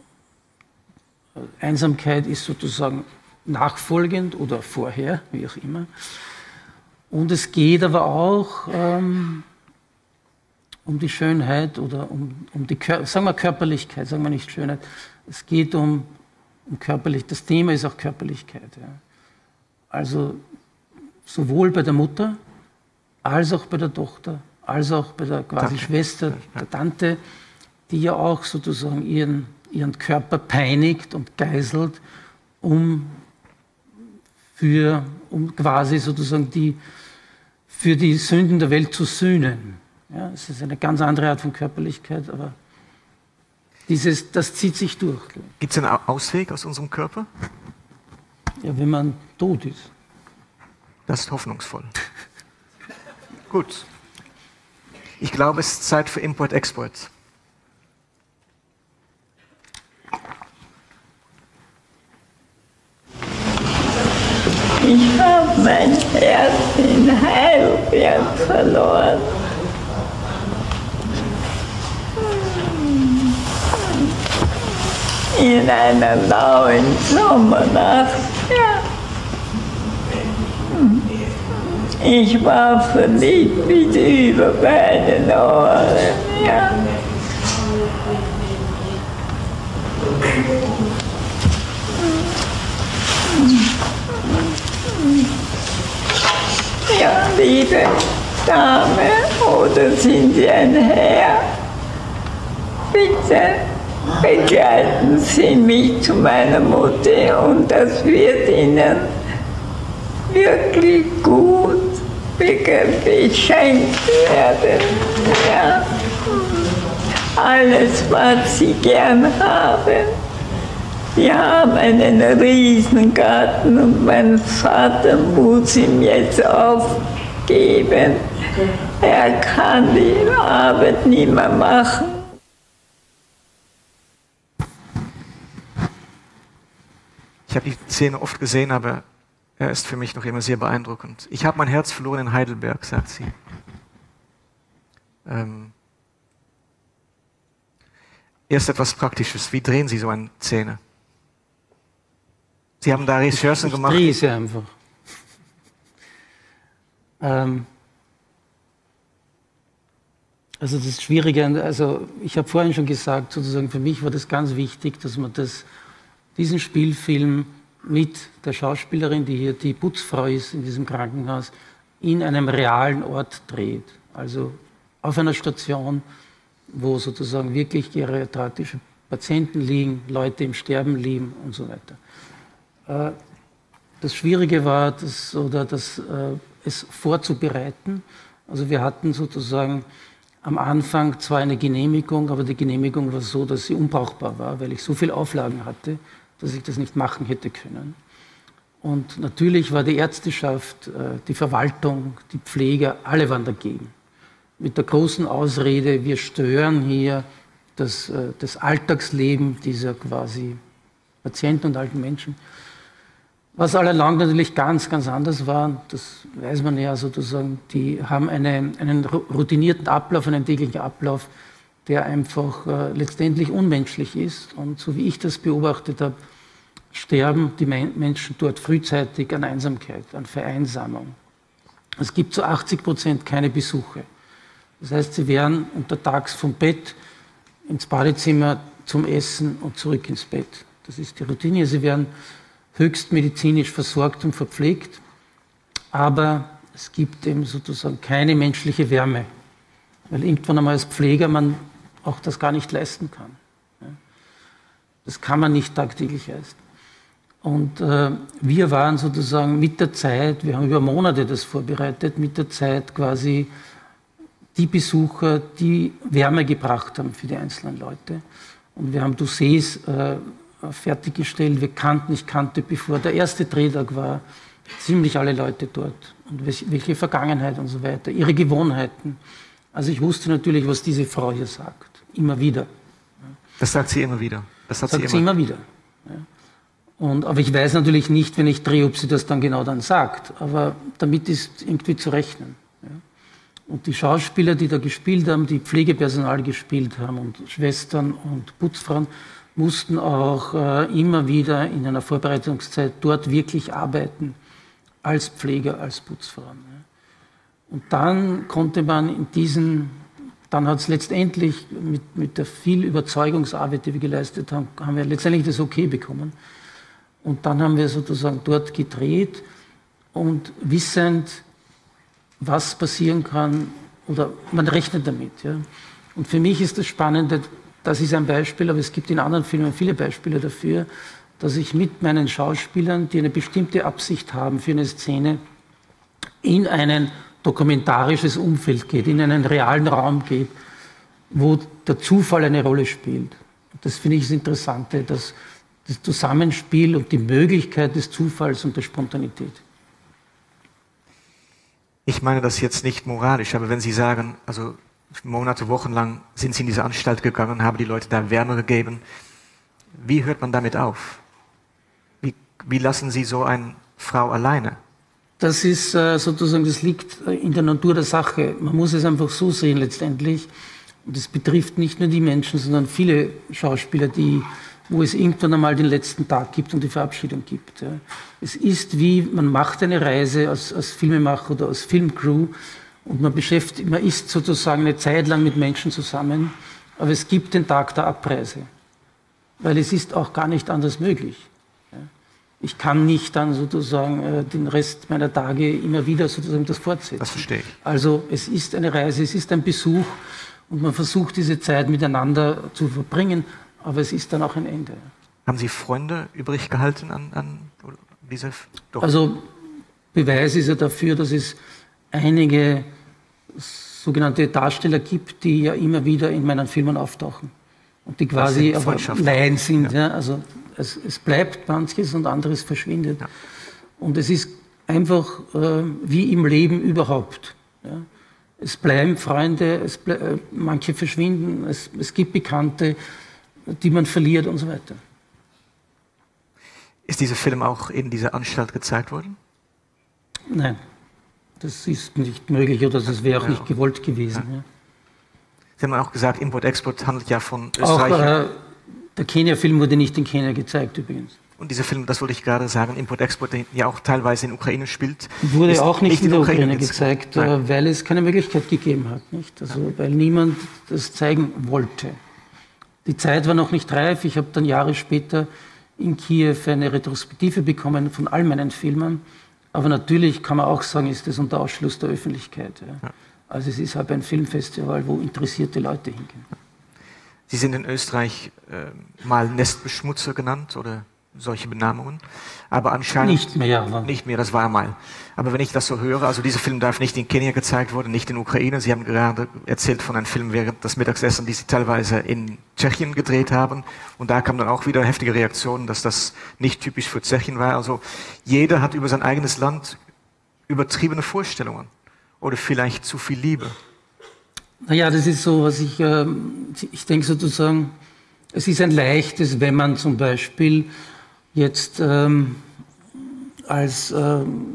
Einsamkeit ist sozusagen nachfolgend oder vorher, wie auch immer. Und es geht aber auch ähm, um die Schönheit oder um, um die, sagen wir Körperlichkeit, sagen wir nicht Schönheit. Es geht um, um Körperlichkeit. Das Thema ist auch Körperlichkeit. Ja. Also sowohl bei der Mutter, als auch bei der Tochter, als auch bei der quasi Danke. Schwester, der Tante, die ja auch sozusagen ihren, ihren Körper peinigt und geißelt, um für, um quasi sozusagen die, für die Sünden der Welt zu sühnen. Ja, es ist eine ganz andere Art von Körperlichkeit, aber dieses, das zieht sich durch. Gibt es einen Ausweg aus unserem Körper? Ja, wenn man tot ist. Das ist hoffnungsvoll. Gut. Ich glaube, es ist Zeit für Import-Export. Ich habe mein Herz in Heidelberg verloren. In einer lauen Sommernacht. Ja. Ich war verliebt bis über beide Ohren. Ja. Ja, liebe Dame, oder sind Sie ein Herr? Bitte begleiten Sie mich zu meiner Mutter und das wird Ihnen wirklich gut beschenkt werden. Ja. Alles, was Sie gern haben. Wir haben einen Riesengarten und mein Vater muss ihn jetzt aufgeben. Er kann die Arbeit nicht mehr machen. Ich habe die Szene oft gesehen, aber er ist für mich noch immer sehr beeindruckend. Ich habe mein Herz verloren in Heidelberg, sagt sie. Ähm Erst etwas Praktisches. Wie drehen Sie so eine Szene? Sie haben da Recherchen ich, gemacht. Ich drehe sie einfach. ähm, also das Schwierige, also ich habe vorhin schon gesagt, sozusagen für mich war das ganz wichtig, dass man das, diesen Spielfilm mit der Schauspielerin, die hier die Putzfrau ist in diesem Krankenhaus, in einem realen Ort dreht. Also auf einer Station, wo sozusagen wirklich geriatrische Patienten liegen, Leute im Sterben liegen und so weiter. Das Schwierige war, das, oder das, es vorzubereiten. Also wir hatten sozusagen am Anfang zwar eine Genehmigung, aber die Genehmigung war so, dass sie unbrauchbar war, weil ich so viele Auflagen hatte, dass ich das nicht machen hätte können. Und natürlich war die Ärzteschaft, die Verwaltung, die Pfleger, alle waren dagegen. Mit der großen Ausrede, wir stören hier das, das Alltagsleben dieser quasi Patienten und alten Menschen. Was allalong natürlich ganz, ganz anders war, das weiß man ja sozusagen, die haben eine, einen routinierten Ablauf, einen täglichen Ablauf, der einfach äh, letztendlich unmenschlich ist. Und so wie ich das beobachtet habe, sterben die Menschen dort frühzeitig an Einsamkeit, an Vereinsamung. Es gibt zu achtzig Prozent keine Besuche. Das heißt, sie werden untertags vom Bett ins Badezimmer zum Essen und zurück ins Bett. Das ist die Routine. Sie werden höchst medizinisch versorgt und verpflegt, aber es gibt eben sozusagen keine menschliche Wärme, weil irgendwann einmal als Pfleger man auch das gar nicht leisten kann. Das kann man nicht tagtäglich leisten. Und äh, wir waren sozusagen mit der Zeit, wir haben über Monate das vorbereitet, mit der Zeit quasi die Besucher, die Wärme gebracht haben für die einzelnen Leute. Und wir haben Dossiers äh, fertiggestellt. Wir kannten, ich kannte, bevor der erste Drehtag war, ziemlich alle Leute dort. Und welche Vergangenheit und so weiter, ihre Gewohnheiten. Also ich wusste natürlich, was diese Frau hier sagt. Immer wieder. Das sagt sie immer wieder. Das sagt, sagt sie, sie immer, immer wieder. Ja. Und, aber ich weiß natürlich nicht, wenn ich drehe, ob sie das dann genau dann sagt. Aber damit ist irgendwie zu rechnen. Ja. Und die Schauspieler, die da gespielt haben, die Pflegepersonal gespielt haben und Schwestern und Putzfrauen, mussten auch äh, immer wieder in einer Vorbereitungszeit dort wirklich arbeiten, als Pfleger, als Putzfrauen. Ja. Und dann konnte man in diesen, dann hat es letztendlich mit, mit der viel Überzeugungsarbeit, die wir geleistet haben, haben wir letztendlich das Okay bekommen. Und dann haben wir sozusagen dort gedreht und wissend, was passieren kann, oder man rechnet damit. Ja. Und für mich ist das Spannende, das ist ein Beispiel, aber es gibt in anderen Filmen viele Beispiele dafür, dass ich mit meinen Schauspielern, die eine bestimmte Absicht haben für eine Szene, in ein dokumentarisches Umfeld geht, in einen realen Raum geht, wo der Zufall eine Rolle spielt. Und das finde ich das Interessante, dass das Zusammenspiel und die Möglichkeit des Zufalls und der Spontanität. Ich meine das jetzt nicht moralisch, aber wenn Sie sagen, also Monate, Wochen lang sind Sie in diese Anstalt gegangen, haben die Leute da Wärme gegeben. Wie hört man damit auf? Wie, wie lassen Sie so eine Frau alleine? Das ist äh, sozusagen, das liegt in der Natur der Sache. Man muss es einfach so sehen letztendlich. Und das betrifft nicht nur die Menschen, sondern viele Schauspieler, die, wo es irgendwann einmal den letzten Tag gibt und die Verabschiedung gibt. Ja. Es ist wie, man macht eine Reise als, als Filmemacher oder als Filmcrew, und man beschäftigt, man ist sozusagen eine Zeit lang mit Menschen zusammen, aber es gibt den Tag der Abreise, weil es ist auch gar nicht anders möglich. Ich kann nicht dann sozusagen den Rest meiner Tage immer wieder sozusagen das fortsetzen. Das verstehe ich. Also es ist eine Reise, es ist ein Besuch und man versucht diese Zeit miteinander zu verbringen, aber es ist dann auch ein Ende. Haben Sie Freunde übrig gehalten an, an diese? Doch. Also Beweis ist ja dafür, dass es einige sogenannte Darsteller gibt, die ja immer wieder in meinen Filmen auftauchen und die quasi Laien sind. Ja. Ja. Also es, es bleibt manches und anderes verschwindet. Ja. Und es ist einfach äh, wie im Leben überhaupt. Ja. Es bleiben Freunde, es ble äh, manche verschwinden, es, es gibt Bekannte, die man verliert und so weiter. Ist dieser Film auch in dieser Anstalt gezeigt worden? Nein. Das ist nicht möglich oder das wäre auch ja. nicht gewollt gewesen. Ja. Ja. Sie haben auch gesagt, Import-Export handelt ja von Österreich. Auch äh, der Kenia-Film wurde nicht in Kenia gezeigt übrigens. Und dieser Film, das wollte ich gerade sagen, Import-Export, der ja auch teilweise in Ukraine spielt. Wurde auch nicht, nicht in der Ukraine, Ukraine gezeigt, Nein. weil es keine Möglichkeit gegeben hat. Nicht? Also, ja. Weil niemand das zeigen wollte. Die Zeit war noch nicht reif. Ich habe dann Jahre später in Kiew eine Retrospektive bekommen von all meinen Filmen. Aber natürlich kann man auch sagen, ist das unter Ausschluss der Öffentlichkeit. Ja. Ja. Also es ist halt ein Filmfestival, wo interessierte Leute hingehen. Sie sind in Österreich äh, mal Nestbeschmutzer genannt, oder solche Benamungen. Aber anscheinend nicht mehr, aber nicht mehr, das war mal. Aber wenn ich das so höre, also dieser Film darf nicht in Kenia gezeigt worden, nicht in Ukraine. Sie haben gerade erzählt von einem Film während des Mittagsessens, die Sie teilweise in Tschechien gedreht haben. Und da kam dann auch wieder heftige Reaktionen, dass das nicht typisch für Tschechien war. Also jeder hat über sein eigenes Land übertriebene Vorstellungen oder vielleicht zu viel Liebe. Naja, das ist so, was ich, äh, ich denke sozusagen, es ist ein leichtes, wenn man zum Beispiel jetzt ähm, als, ähm,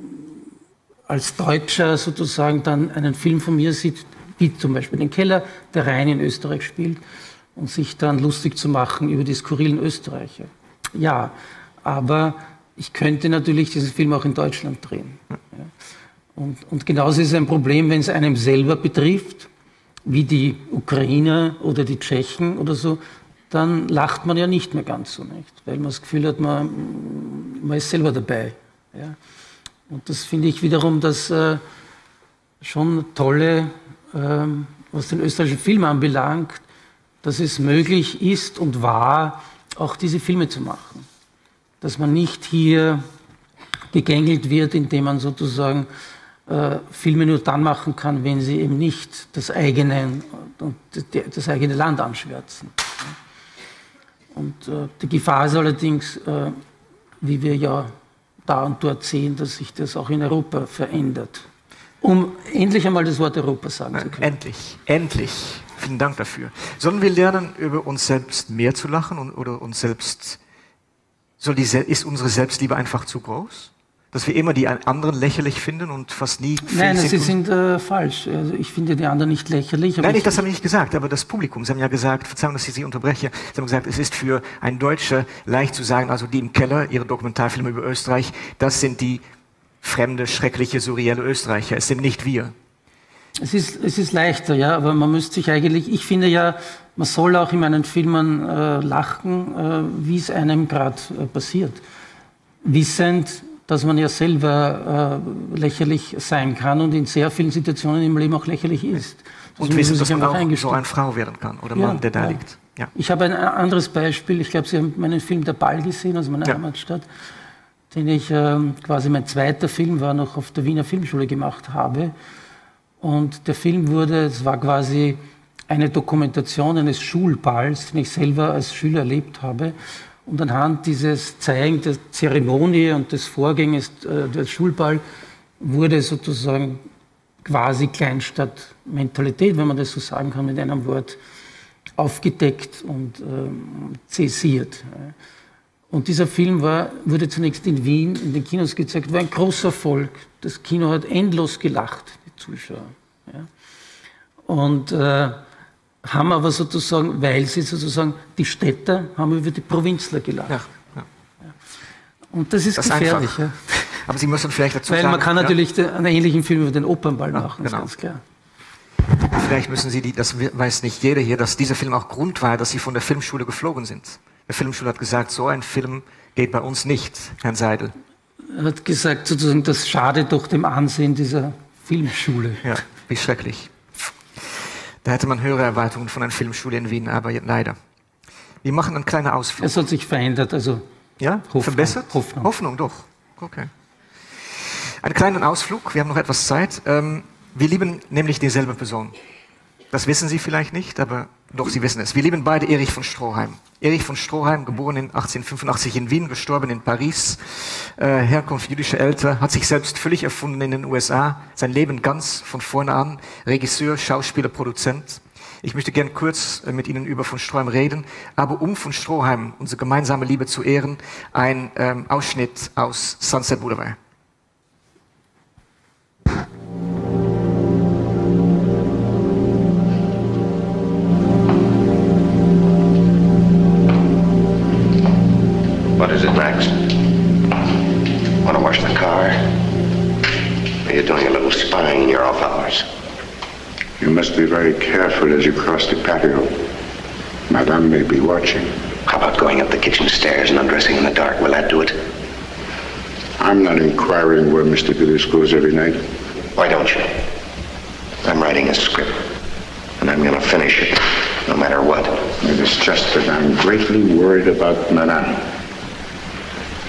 als Deutscher sozusagen dann einen Film von mir sieht, wie zum Beispiel den Keller, der rein in Österreich spielt, und sich dann lustig zu machen über die skurrilen Österreicher. Ja, aber ich könnte natürlich diesen Film auch in Deutschland drehen. Ja. Und, und genauso ist es ein Problem, wenn es einem selber betrifft, wie die Ukrainer oder die Tschechen oder so, dann lacht man ja nicht mehr ganz so, nicht? Weil man das Gefühl hat, man, man ist selber dabei. Ja? Und das finde ich wiederum das äh, schon tolle, äh, was den österreichischen Film anbelangt, dass es möglich ist und war, auch diese Filme zu machen. Dass man nicht hier gegängelt wird, indem man sozusagen äh, Filme nur dann machen kann, wenn sie eben nicht das eigene, das eigene Land anschwärzen. Und äh, die Gefahr ist allerdings, äh, wie wir ja da und dort sehen, dass sich das auch in Europa verändert. Um endlich einmal das Wort Europa sagen zu können. Endlich, endlich. Vielen Dank dafür. Sollen wir lernen, über uns selbst mehr zu lachen und, oder uns selbst... Soll die, ist unsere Selbstliebe einfach zu groß? Dass wir immer die anderen lächerlich finden und fast nie... Nein, Sie sind äh, falsch. Also ich finde die anderen nicht lächerlich. Nein, ich, das habe ich nicht gesagt, aber das Publikum. Sie haben ja gesagt, Verzeihung, dass ich Sie unterbreche, Sie haben gesagt, es ist für einen Deutscher leicht zu sagen, also die im Keller, Ihre Dokumentarfilme über Österreich, das sind die fremde, schreckliche, surreale Österreicher. Es sind nicht wir. Es ist, es ist leichter, ja, aber man müsste sich eigentlich, ich finde ja, man soll auch in meinen Filmen äh, lachen, äh, wie es einem gerade äh, passiert. Wissend, dass man ja selber äh, lächerlich sein kann und in sehr vielen Situationen im Leben auch lächerlich ist. Das und wissen, dass man auch so eine Frau werden kann oder ja, Mann, der da ja. liegt. Ja. Ich habe ein anderes Beispiel, ich glaube, Sie haben meinen Film Der Ball gesehen, aus meiner ja. Heimatstadt, den ich äh, quasi mein zweiter Film war, noch auf der Wiener Filmschule gemacht habe. Und der Film wurde, es war quasi eine Dokumentation eines Schulballs, den ich selber als Schüler erlebt habe. Und anhand dieses Zeigen der Zeremonie und des Vorgänges äh, des Schulball wurde sozusagen quasi Kleinstadtmentalität, wenn man das so sagen kann, mit einem Wort aufgedeckt und ähm, zäsiert. Und dieser Film war, wurde zunächst in Wien in den Kinos gezeigt, war ein großer Erfolg. Das Kino hat endlos gelacht, die Zuschauer. Ja. Und äh, haben aber sozusagen, weil sie sozusagen, die Städter haben über die Provinzler gelacht. Ja, ja. Und das ist das gefährlich. Ja. Aber Sie müssen vielleicht dazu weil sagen... Weil man kann ja. natürlich den, einen ähnlichen Film über den Opernball ja, machen, genau. ist ganz klar. Vielleicht müssen Sie, die, das weiß nicht jeder hier, dass dieser Film auch Grund war, dass Sie von der Filmschule geflogen sind. Der Filmschule hat gesagt, so ein Film geht bei uns nicht, Herrn Seidel. Er hat gesagt, sozusagen, das schadet doch dem Ansehen dieser Filmschule. Ja, wie schrecklich. Da hätte man höhere Erwartungen von einer Filmschule in Wien, aber leider. Wir machen einen kleinen Ausflug. Es hat sich verändert, also ja, Hoffnung. Verbessert? Hoffnung. Hoffnung, doch. Okay. Einen kleinen Ausflug, wir haben noch etwas Zeit. Ähm, wir lieben nämlich dieselbe Person. Das wissen Sie vielleicht nicht, aber doch, Sie wissen es. Wir lieben beide Erich von Stroheim. Erich von Stroheim, geboren in achtzehnhundertfünfundachtzig in Wien, gestorben in Paris, äh, Herkunft jüdischer Eltern, hat sich selbst völlig erfunden in den U S A, sein Leben ganz von vorne an, Regisseur, Schauspieler, Produzent. Ich möchte gern kurz äh, mit Ihnen über von Stroheim reden, aber um von Stroheim, unsere gemeinsame Liebe zu ehren, ein ähm, Ausschnitt aus Sunset Boulevard. What is it, Max? Want to wash the car? Or you're doing a little spying in your off hours? You must be very careful as you cross the patio. Madame may be watching. How about going up the kitchen stairs and undressing in the dark? Will that do it? I'm not inquiring where Mister Gillis goes every night. Why don't you? I'm writing a script, and I'm going to finish it, no matter what. It is just that I'm greatly worried about Madame.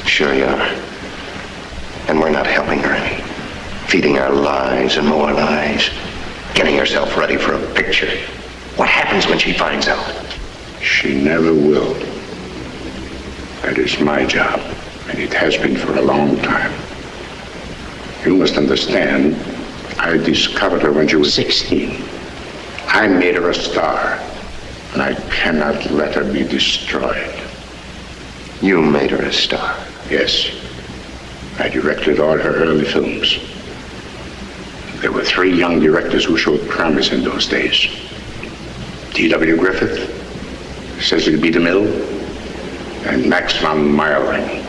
Sure you are. And we're not helping her any. Feeding her lies and more lies. Getting herself ready for a picture. What happens when she finds out? She never will. That is my job, and it has been for a long time. You must understand, I discovered her when she was sixteen. I made her a star, and I cannot let her be destroyed. You made her a star? Yes. I directed all her early films. There were three young directors who showed promise in those days. T W Griffith, Cecil B. DeMille, and Max von Mayerling.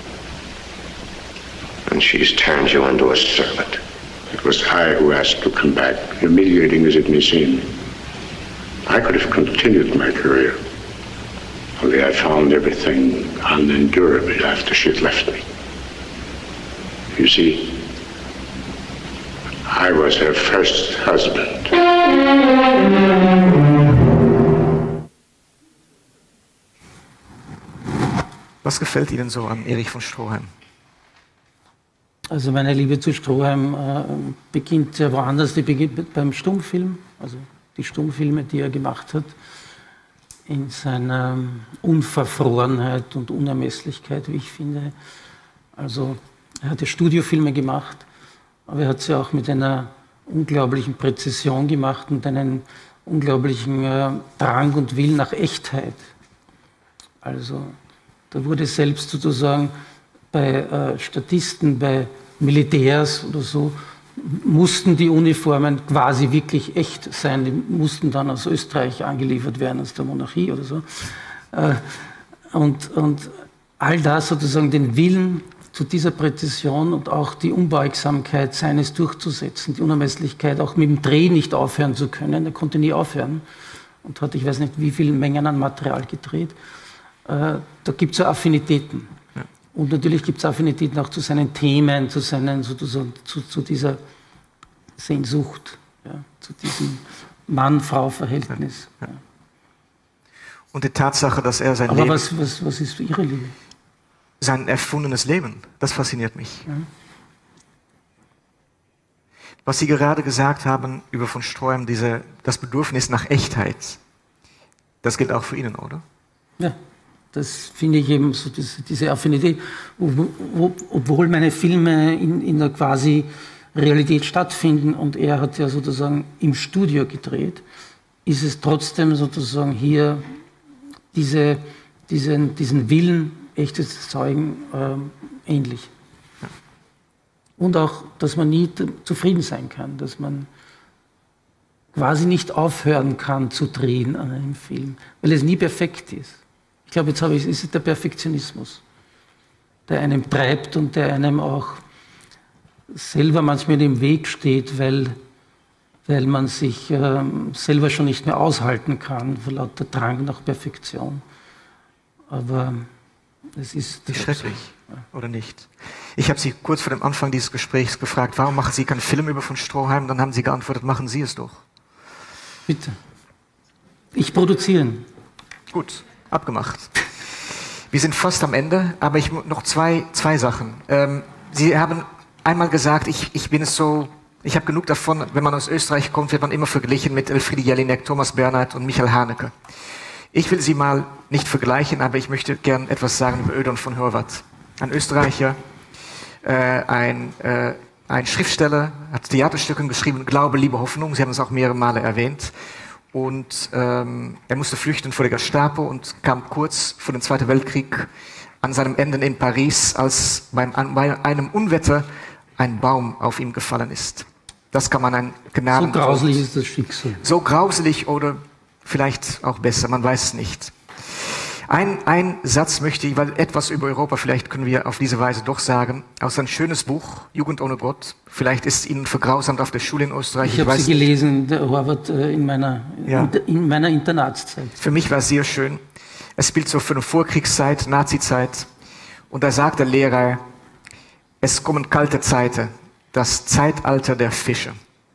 And she's turned you into a servant. It was I who asked to come back, humiliating as it may seem. I could have continued my career, only I found everything unendurable after she had left me. You see, I was her first husband. Was gefällt Ihnen so an Erich von Stroheim? Also meine Liebe zu Stroheim äh, beginnt ja woanders, die beginnt beim Stummfilm, also die Stummfilme, die er gemacht hat, in seiner Unverfrorenheit und Unermesslichkeit, wie ich finde. Also er hat ja Studiofilme gemacht, aber er hat sie auch mit einer unglaublichen Präzision gemacht und einen unglaublichen äh, Drang und Willen nach Echtheit. Also da wurde selbst sozusagen bei äh, Statisten, bei Militärs oder so, mussten die Uniformen quasi wirklich echt sein. Die mussten dann aus Österreich angeliefert werden, aus der Monarchie oder so. Äh, und, und all das sozusagen, den Willen zu dieser Präzision und auch die Unbeugsamkeit seines durchzusetzen, die Unermesslichkeit, auch mit dem Dreh nicht aufhören zu können. Er konnte nie aufhören und hat, ich weiß nicht, wie viele Mengen an Material gedreht. Äh, da gibt es so Affinitäten. Ja. Und natürlich gibt es Affinitäten auch zu seinen Themen, zu, seinen, sozusagen, zu, zu dieser Sehnsucht, ja, zu diesem Mann-Frau-Verhältnis. Ja. Ja. Und die Tatsache, dass er sein Aber Leben... Aber was, was, was ist Ihre Liebe? Sein erfundenes Leben, das fasziniert mich. Ja. Was Sie gerade gesagt haben über von Stroheim, diese, das Bedürfnis nach Echtheit, das gilt auch für Ihnen, oder? Ja, das finde ich eben so, diese, diese Affinität. Obwohl meine Filme in, in der quasi Realität stattfinden und er hat ja sozusagen im Studio gedreht, ist es trotzdem sozusagen hier diese, diesen, diesen Willen, echtes Zeugen, äh, ähnlich. Ja. Und auch, dass man nie zufrieden sein kann, dass man quasi nicht aufhören kann zu drehen an einem Film, weil es nie perfekt ist. Ich glaube, jetzt habe ich, ist es der Perfektionismus, der einem treibt und der einem auch selber manchmal im Weg steht, weil, weil man sich äh, selber schon nicht mehr aushalten kann, vor lauter Drang nach Perfektion. Aber es ist... ist schrecklich, ja. Oder nicht? Ich habe Sie kurz vor dem Anfang dieses Gesprächs gefragt, warum machen Sie keinen Film über von Stroheim? Dann haben Sie geantwortet, machen Sie es doch. Bitte. Ich produziere. Gut, abgemacht. Wir sind fast am Ende, aber ich noch zwei, zwei Sachen. Ähm, Sie haben einmal gesagt, ich, ich bin es so, ich habe genug davon, wenn man aus Österreich kommt, wird man immer verglichen mit Elfriede Jelinek, Thomas Bernhard und Michael Haneke. Ich will Sie mal nicht vergleichen, aber ich möchte gern etwas sagen über Ödon von Horvath. Ein Österreicher, äh, ein, äh, ein Schriftsteller, hat Theaterstücke geschrieben, Glaube, Liebe, Hoffnung, Sie haben es auch mehrere Male erwähnt. Und ähm, er musste flüchten vor der Gestapo und kam kurz vor dem Zweiten Weltkrieg an seinem Ende in Paris, als beim, an, bei einem Unwetter ein Baum auf ihm gefallen ist. Das kann man ein Gnaden... So grauselig ist das Schicksal. So grauselig oder vielleicht auch besser, man weiß es nicht. Ein, ein Satz möchte ich, weil etwas über Europa vielleicht können wir auf diese Weise doch sagen, aus ein schönes Buch, Jugend ohne Gott. Vielleicht ist Ihnen vergrausamt auf der Schule in Österreich. Ich, ich habe sie gelesen, der Horvath, in meiner, ja. in meiner Internatszeit. Für mich war es sehr schön. Es spielt so für eine Vorkriegszeit, Nazizeit. Und da sagt der Lehrer, es kommen kalte Zeiten, das Zeitalter der Fische.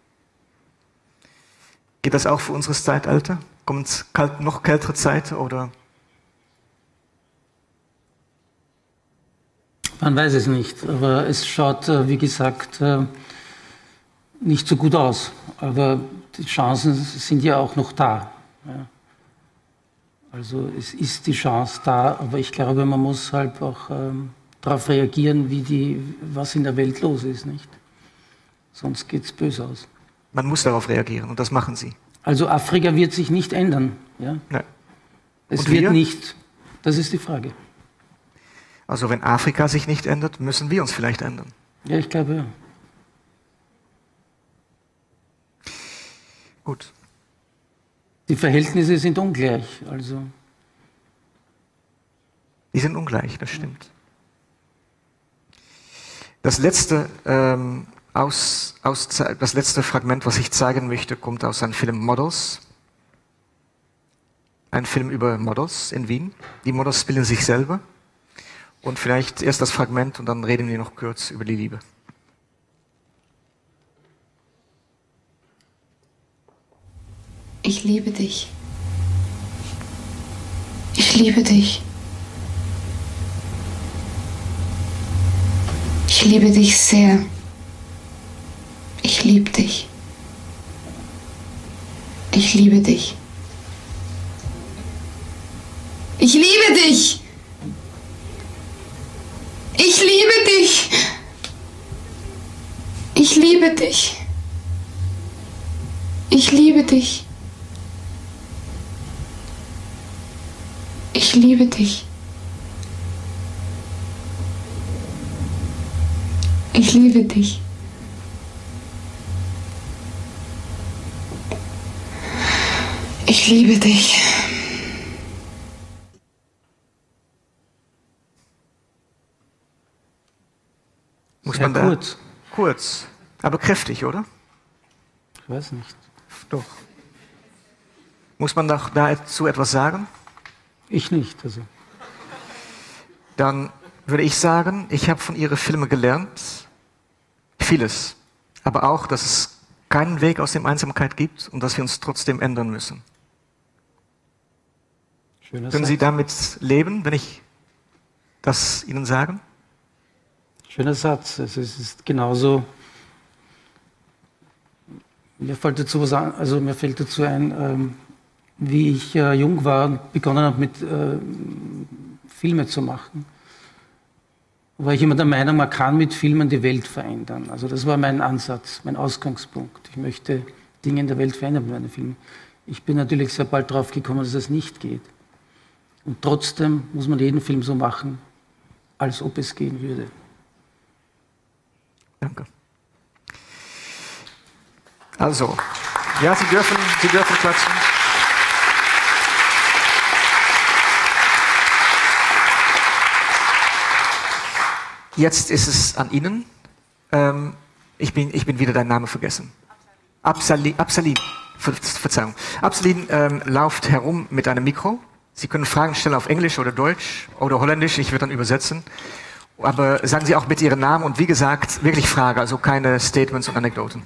Geht das auch für unseres Zeitalter? Kommt kalt, noch kältere Zeiten oder... Man weiß es nicht, aber es schaut, wie gesagt, nicht so gut aus. Aber die Chancen sind ja auch noch da. Ja. Also es ist die Chance da, aber ich glaube, man muss halt auch ähm, darauf reagieren, wie die, was in der Welt los ist, nicht? Sonst geht es böse aus. Man muss darauf reagieren und das machen Sie. Also Afrika wird sich nicht ändern. Ja? Nee. Es und wird wir? nicht. Das ist die Frage. Also wenn Afrika sich nicht ändert, müssen wir uns vielleicht ändern. Ja, ich glaube ja. Gut. Die Verhältnisse sind ungleich. Also. Die sind ungleich, das stimmt. Das letzte, ähm, aus, aus, das letzte Fragment, was ich zeigen möchte, kommt aus einem Film Models. Ein Film über Models in Wien. Die Models spielen sich selber. Und vielleicht erst das Fragment und dann reden wir noch kurz über die Liebe. Ich liebe dich. Ich liebe dich. Ich liebe dich sehr. Ich liebe dich. Ich liebe dich. Ich liebe dich. Ich liebe dich. Ich liebe dich. Ich liebe dich. Ich liebe dich. Ich liebe dich. Ich liebe dich. Muss Sehr man da kurz. Kurz, aber kräftig, oder? Ich weiß nicht. Doch. Muss man doch dazu etwas sagen? Ich nicht. Also. Dann würde ich sagen, ich habe von Ihren Filmen gelernt, vieles, aber auch, dass es keinen Weg aus der Einsamkeit gibt und dass wir uns trotzdem ändern müssen. Schöner Können Satz. Sie damit leben, wenn ich das Ihnen sage? Schöner Satz. Also es ist genauso. Mir fällt dazu was an, also mir fällt dazu ein, ähm, wie ich äh, jung war und begonnen habe, mit äh, Filme zu machen, war ich immer der Meinung, man kann mit Filmen die Welt verändern. Also das war mein Ansatz, mein Ausgangspunkt. Ich möchte Dinge in der Welt verändern mit meinen Filmen. Ich bin natürlich sehr bald drauf gekommen, dass das nicht geht. Und trotzdem muss man jeden Film so machen, als ob es gehen würde. Danke. Also, ja, Sie dürfen, Sie dürfen klatschen. Jetzt ist es an Ihnen. Ähm, ich, bin, ich bin wieder deinen Namen vergessen. Absalin, Absalin Ver, Verzeihung. Absalin ähm, läuft herum mit einem Mikro. Sie können Fragen stellen auf Englisch oder Deutsch oder Holländisch. Ich werde dann übersetzen. Aber sagen Sie auch bitte Ihren Namen und wie gesagt, wirklich Frage, also keine Statements und Anekdoten.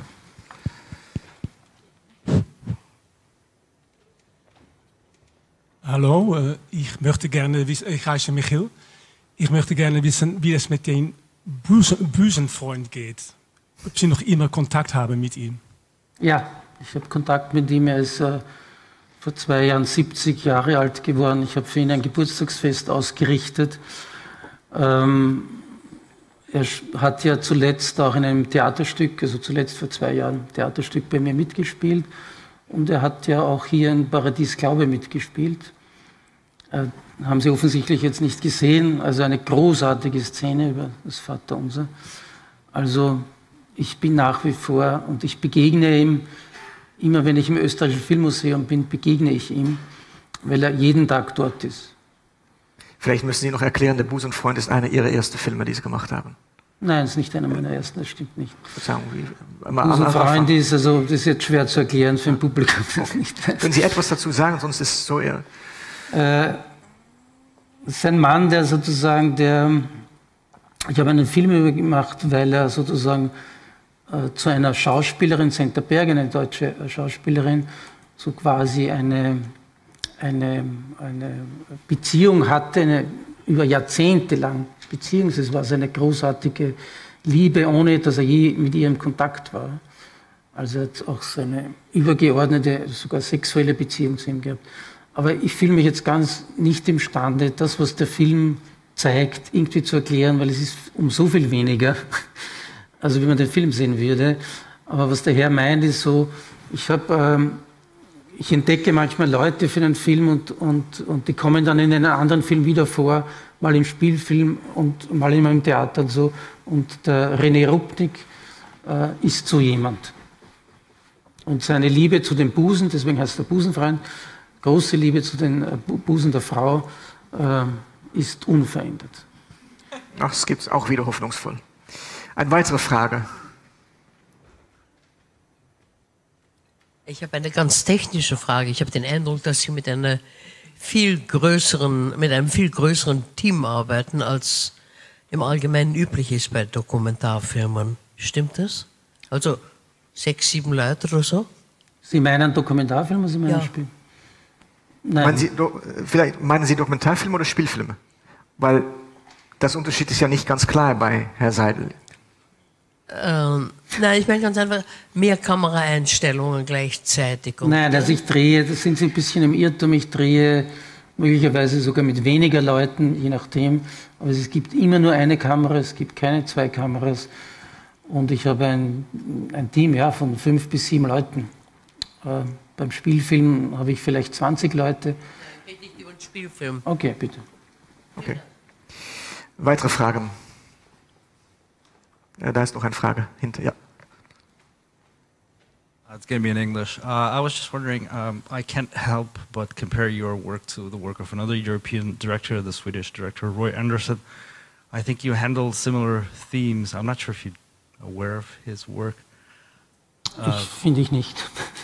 Hallo, äh, ich möchte gerne wissen, ich heiße Michiel. Ich möchte gerne wissen, wie es mit dem Busenfreund geht. Ob Sie noch immer Kontakt haben mit ihm. Ja, ich habe Kontakt mit ihm. Er ist äh, vor zwei Jahren siebzig Jahre alt geworden. Ich habe für ihn ein Geburtstagsfest ausgerichtet. Ähm, er hat ja zuletzt auch in einem Theaterstück, also zuletzt vor zwei Jahren, ein Theaterstück bei mir mitgespielt. Und er hat ja auch hier in Paradies Glaube mitgespielt. Äh, haben Sie offensichtlich jetzt nicht gesehen. Also eine großartige Szene über das Vaterunser. Also ich bin nach wie vor und ich begegne ihm, immer wenn ich im Österreichischen Filmmuseum bin, begegne ich ihm, weil er jeden Tag dort ist. Vielleicht müssen Sie noch erklären, der Busenfreund ist einer Ihrer ersten Filme, die Sie gemacht haben. Nein, es ist nicht einer meiner ersten, das stimmt nicht. Verzeihung, wie? Busenfreund ist, also das ist jetzt schwer zu erklären für ein Publikum, das nicht weiß. Können Sie etwas dazu sagen, sonst ist es so eher... Äh, das ist ein Mann, der sozusagen, der... Ich habe einen Film über gemacht, weil er sozusagen äh, zu einer Schauspielerin, Senta Berg, eine deutsche Schauspielerin, so quasi eine, eine, eine Beziehung hatte, eine über Jahrzehnte lang Beziehung. Es war seine großartige Liebe, ohne dass er je mit ihr im Kontakt war. Also er hat auch seine übergeordnete, sogar sexuelle Beziehung zu ihm gehabt. Aber ich fühle mich jetzt ganz nicht imstande, das, was der Film zeigt, irgendwie zu erklären, weil es ist um so viel weniger, also wie man den Film sehen würde. Aber was der Herr meint, ist so, ich habe, ähm, ich entdecke manchmal Leute für einen Film und, und, und die kommen dann in einem anderen Film wieder vor, mal im Spielfilm und mal immer im Theater und so. Und der René Rupnik äh, ist so jemand. Und seine Liebe zu den Busen, deswegen heißt er Busenfreund, große Liebe zu den äh, Busen der Frau, äh, ist unverändert. Ach, das gibt es auch wieder hoffnungsvoll. Eine weitere Frage. Ich habe eine ganz technische Frage. Ich habe den Eindruck, dass Sie mit einer viel größeren, mit einem viel größeren Team arbeiten, als im Allgemeinen üblich ist bei Dokumentarfilmen. Stimmt das? Also sechs, sieben Leute oder so? Sie meinen Dokumentarfilme oder Sie meinen ja. Spiel? Nein. Meinen Sie, do, vielleicht meinen Sie Dokumentarfilme oder Spielfilme? Weil das Unterschied ist ja nicht ganz klar bei Herr Seidel. Ähm, nein, ich meine ganz einfach, mehr Kameraeinstellungen gleichzeitig. Und nein, also ich drehe, da sind Sie ein bisschen im Irrtum, ich drehe möglicherweise sogar mit weniger Leuten, je nachdem. Aber es gibt immer nur eine Kamera, es gibt keine zwei Kameras. Und ich habe ein, ein Team ja, von fünf bis sieben Leuten. Äh, beim Spielfilm habe ich vielleicht zwanzig Leute. Ich rede nicht über den Spielfilm. Okay, bitte. Okay. Weitere Fragen? Ja, da ist noch eine Frage hinter, ja. Uh, it's going to be in English. Uh, I was just wondering, um, I can't help but compare your work to the work of another European director, the Swedish director Roy Andersson. I think you handle similar themes. I'm not sure if you're aware of his work. Uh, ich finde ich nicht.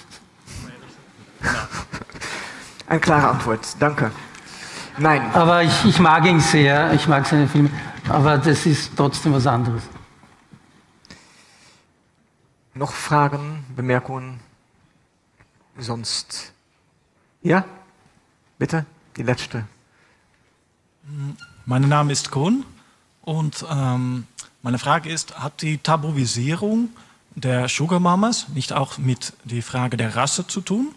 Eine klare Antwort, danke. Nein. Aber ich, ich mag ihn sehr, ich mag seine Filme, aber das ist trotzdem was anderes. Noch Fragen, Bemerkungen? Sonst? Ja? Bitte? Die letzte. Mein Name ist Kuhn und ähm, meine Frage ist, hat die Tabuisierung der Sugar Mamas nicht auch mit der Frage der Rasse zu tun?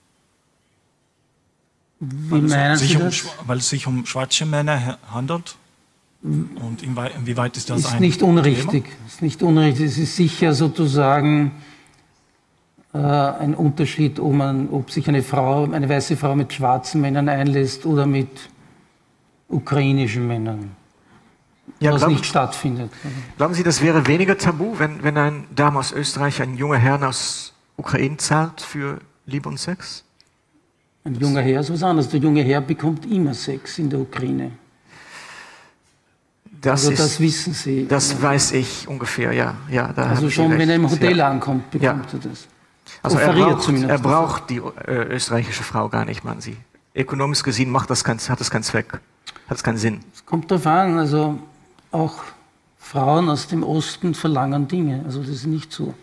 Wie meinen Sie um, das? Weil es sich um schwarze Männer handelt? Und inwieweit, inwieweit ist das ist ein nicht unrichtig. Ist nicht unrichtig. Es ist sicher sozusagen äh, ein Unterschied, ob, man, ob sich eine Frau, eine weiße Frau mit schwarzen Männern einlässt oder mit ukrainischen Männern. Ja, was glauben, nicht stattfindet. Glauben Sie, das wäre weniger tabu, wenn, wenn ein Dame aus Österreich ein junger Herr aus Ukraine zahlt für Liebe und Sex? Ein junger Herr ist was anderes. Der junge Herr bekommt immer Sex in der Ukraine. Das, also ist, das wissen Sie. Das ja. weiß ich ungefähr, ja. ja da also schon, wenn er im Hotel ja. ankommt, bekommt ja. er das. Also er braucht, er braucht die äh, österreichische Frau gar nicht, meinen Sie. Ökonomisch gesehen macht das kein, hat das keinen Zweck, hat es keinen Sinn. Es kommt darauf an, also auch Frauen aus dem Osten verlangen Dinge, also das ist nicht so.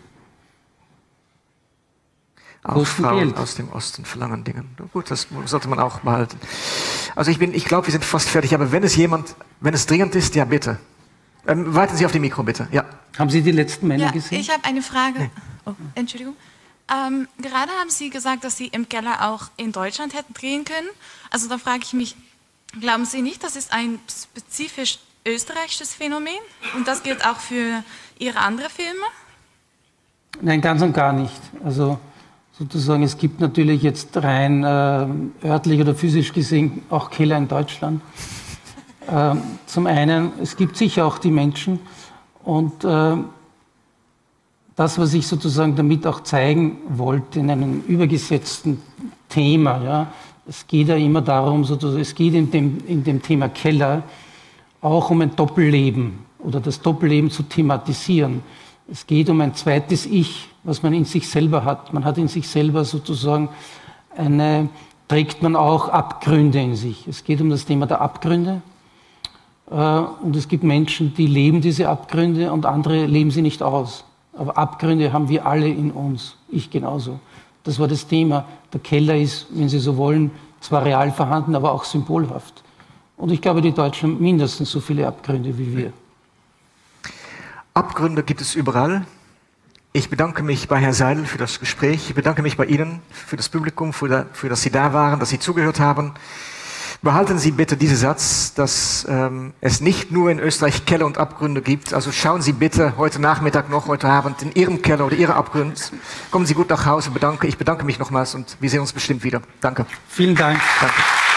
Auch Frauen Geld. aus dem Osten verlangen Dinge. Gut, das sollte man auch behalten. Also ich bin, ich glaube, wir sind fast fertig. Aber wenn es jemand, wenn es dringend ist, ja bitte. Ähm, warten Sie auf die Mikro, bitte. Ja. Haben Sie die letzten Männer ja, gesehen? Ich habe eine Frage. Nee. Oh, Entschuldigung. Ähm, gerade haben Sie gesagt, dass Sie im Keller auch in Deutschland hätten drehen können. Also da frage ich mich, glauben Sie nicht, das ist ein spezifisch österreichisches Phänomen? Und das gilt auch für Ihre anderen Filme? Nein, ganz und gar nicht. Also sozusagen, es gibt natürlich jetzt rein äh, örtlich oder physisch gesehen auch Keller in Deutschland. Äh, zum einen, es gibt sicher auch die Menschen und äh, das, was ich sozusagen damit auch zeigen wollte in einem übergesetzten Thema, ja, es geht ja immer darum, sozusagen, es geht in dem, in dem Thema Keller auch um ein Doppelleben oder das Doppelleben zu thematisieren. Es geht um ein zweites Ich, was man in sich selber hat. Man hat in sich selber sozusagen eine, trägt man auch Abgründe in sich. Es geht um das Thema der Abgründe. Und es gibt Menschen, die leben diese Abgründe und andere leben sie nicht aus. Aber Abgründe haben wir alle in uns. Ich genauso. Das war das Thema. Der Keller ist, wenn Sie so wollen, zwar real vorhanden, aber auch symbolhaft. Und ich glaube, die Deutschen haben mindestens so viele Abgründe wie wir. Abgründe gibt es überall. Ich bedanke mich bei Herrn Seidel für das Gespräch. Ich bedanke mich bei Ihnen, für das Publikum, für, da, für dass Sie da waren, dass Sie zugehört haben. Behalten Sie bitte diesen Satz, dass ähm, es nicht nur in Österreich Keller und Abgründe gibt. Also schauen Sie bitte heute Nachmittag noch, heute Abend in Ihrem Keller oder Ihre Abgründe. Kommen Sie gut nach Hause. Bedanke. Ich bedanke mich nochmals und wir sehen uns bestimmt wieder. Danke. Vielen Dank. Danke.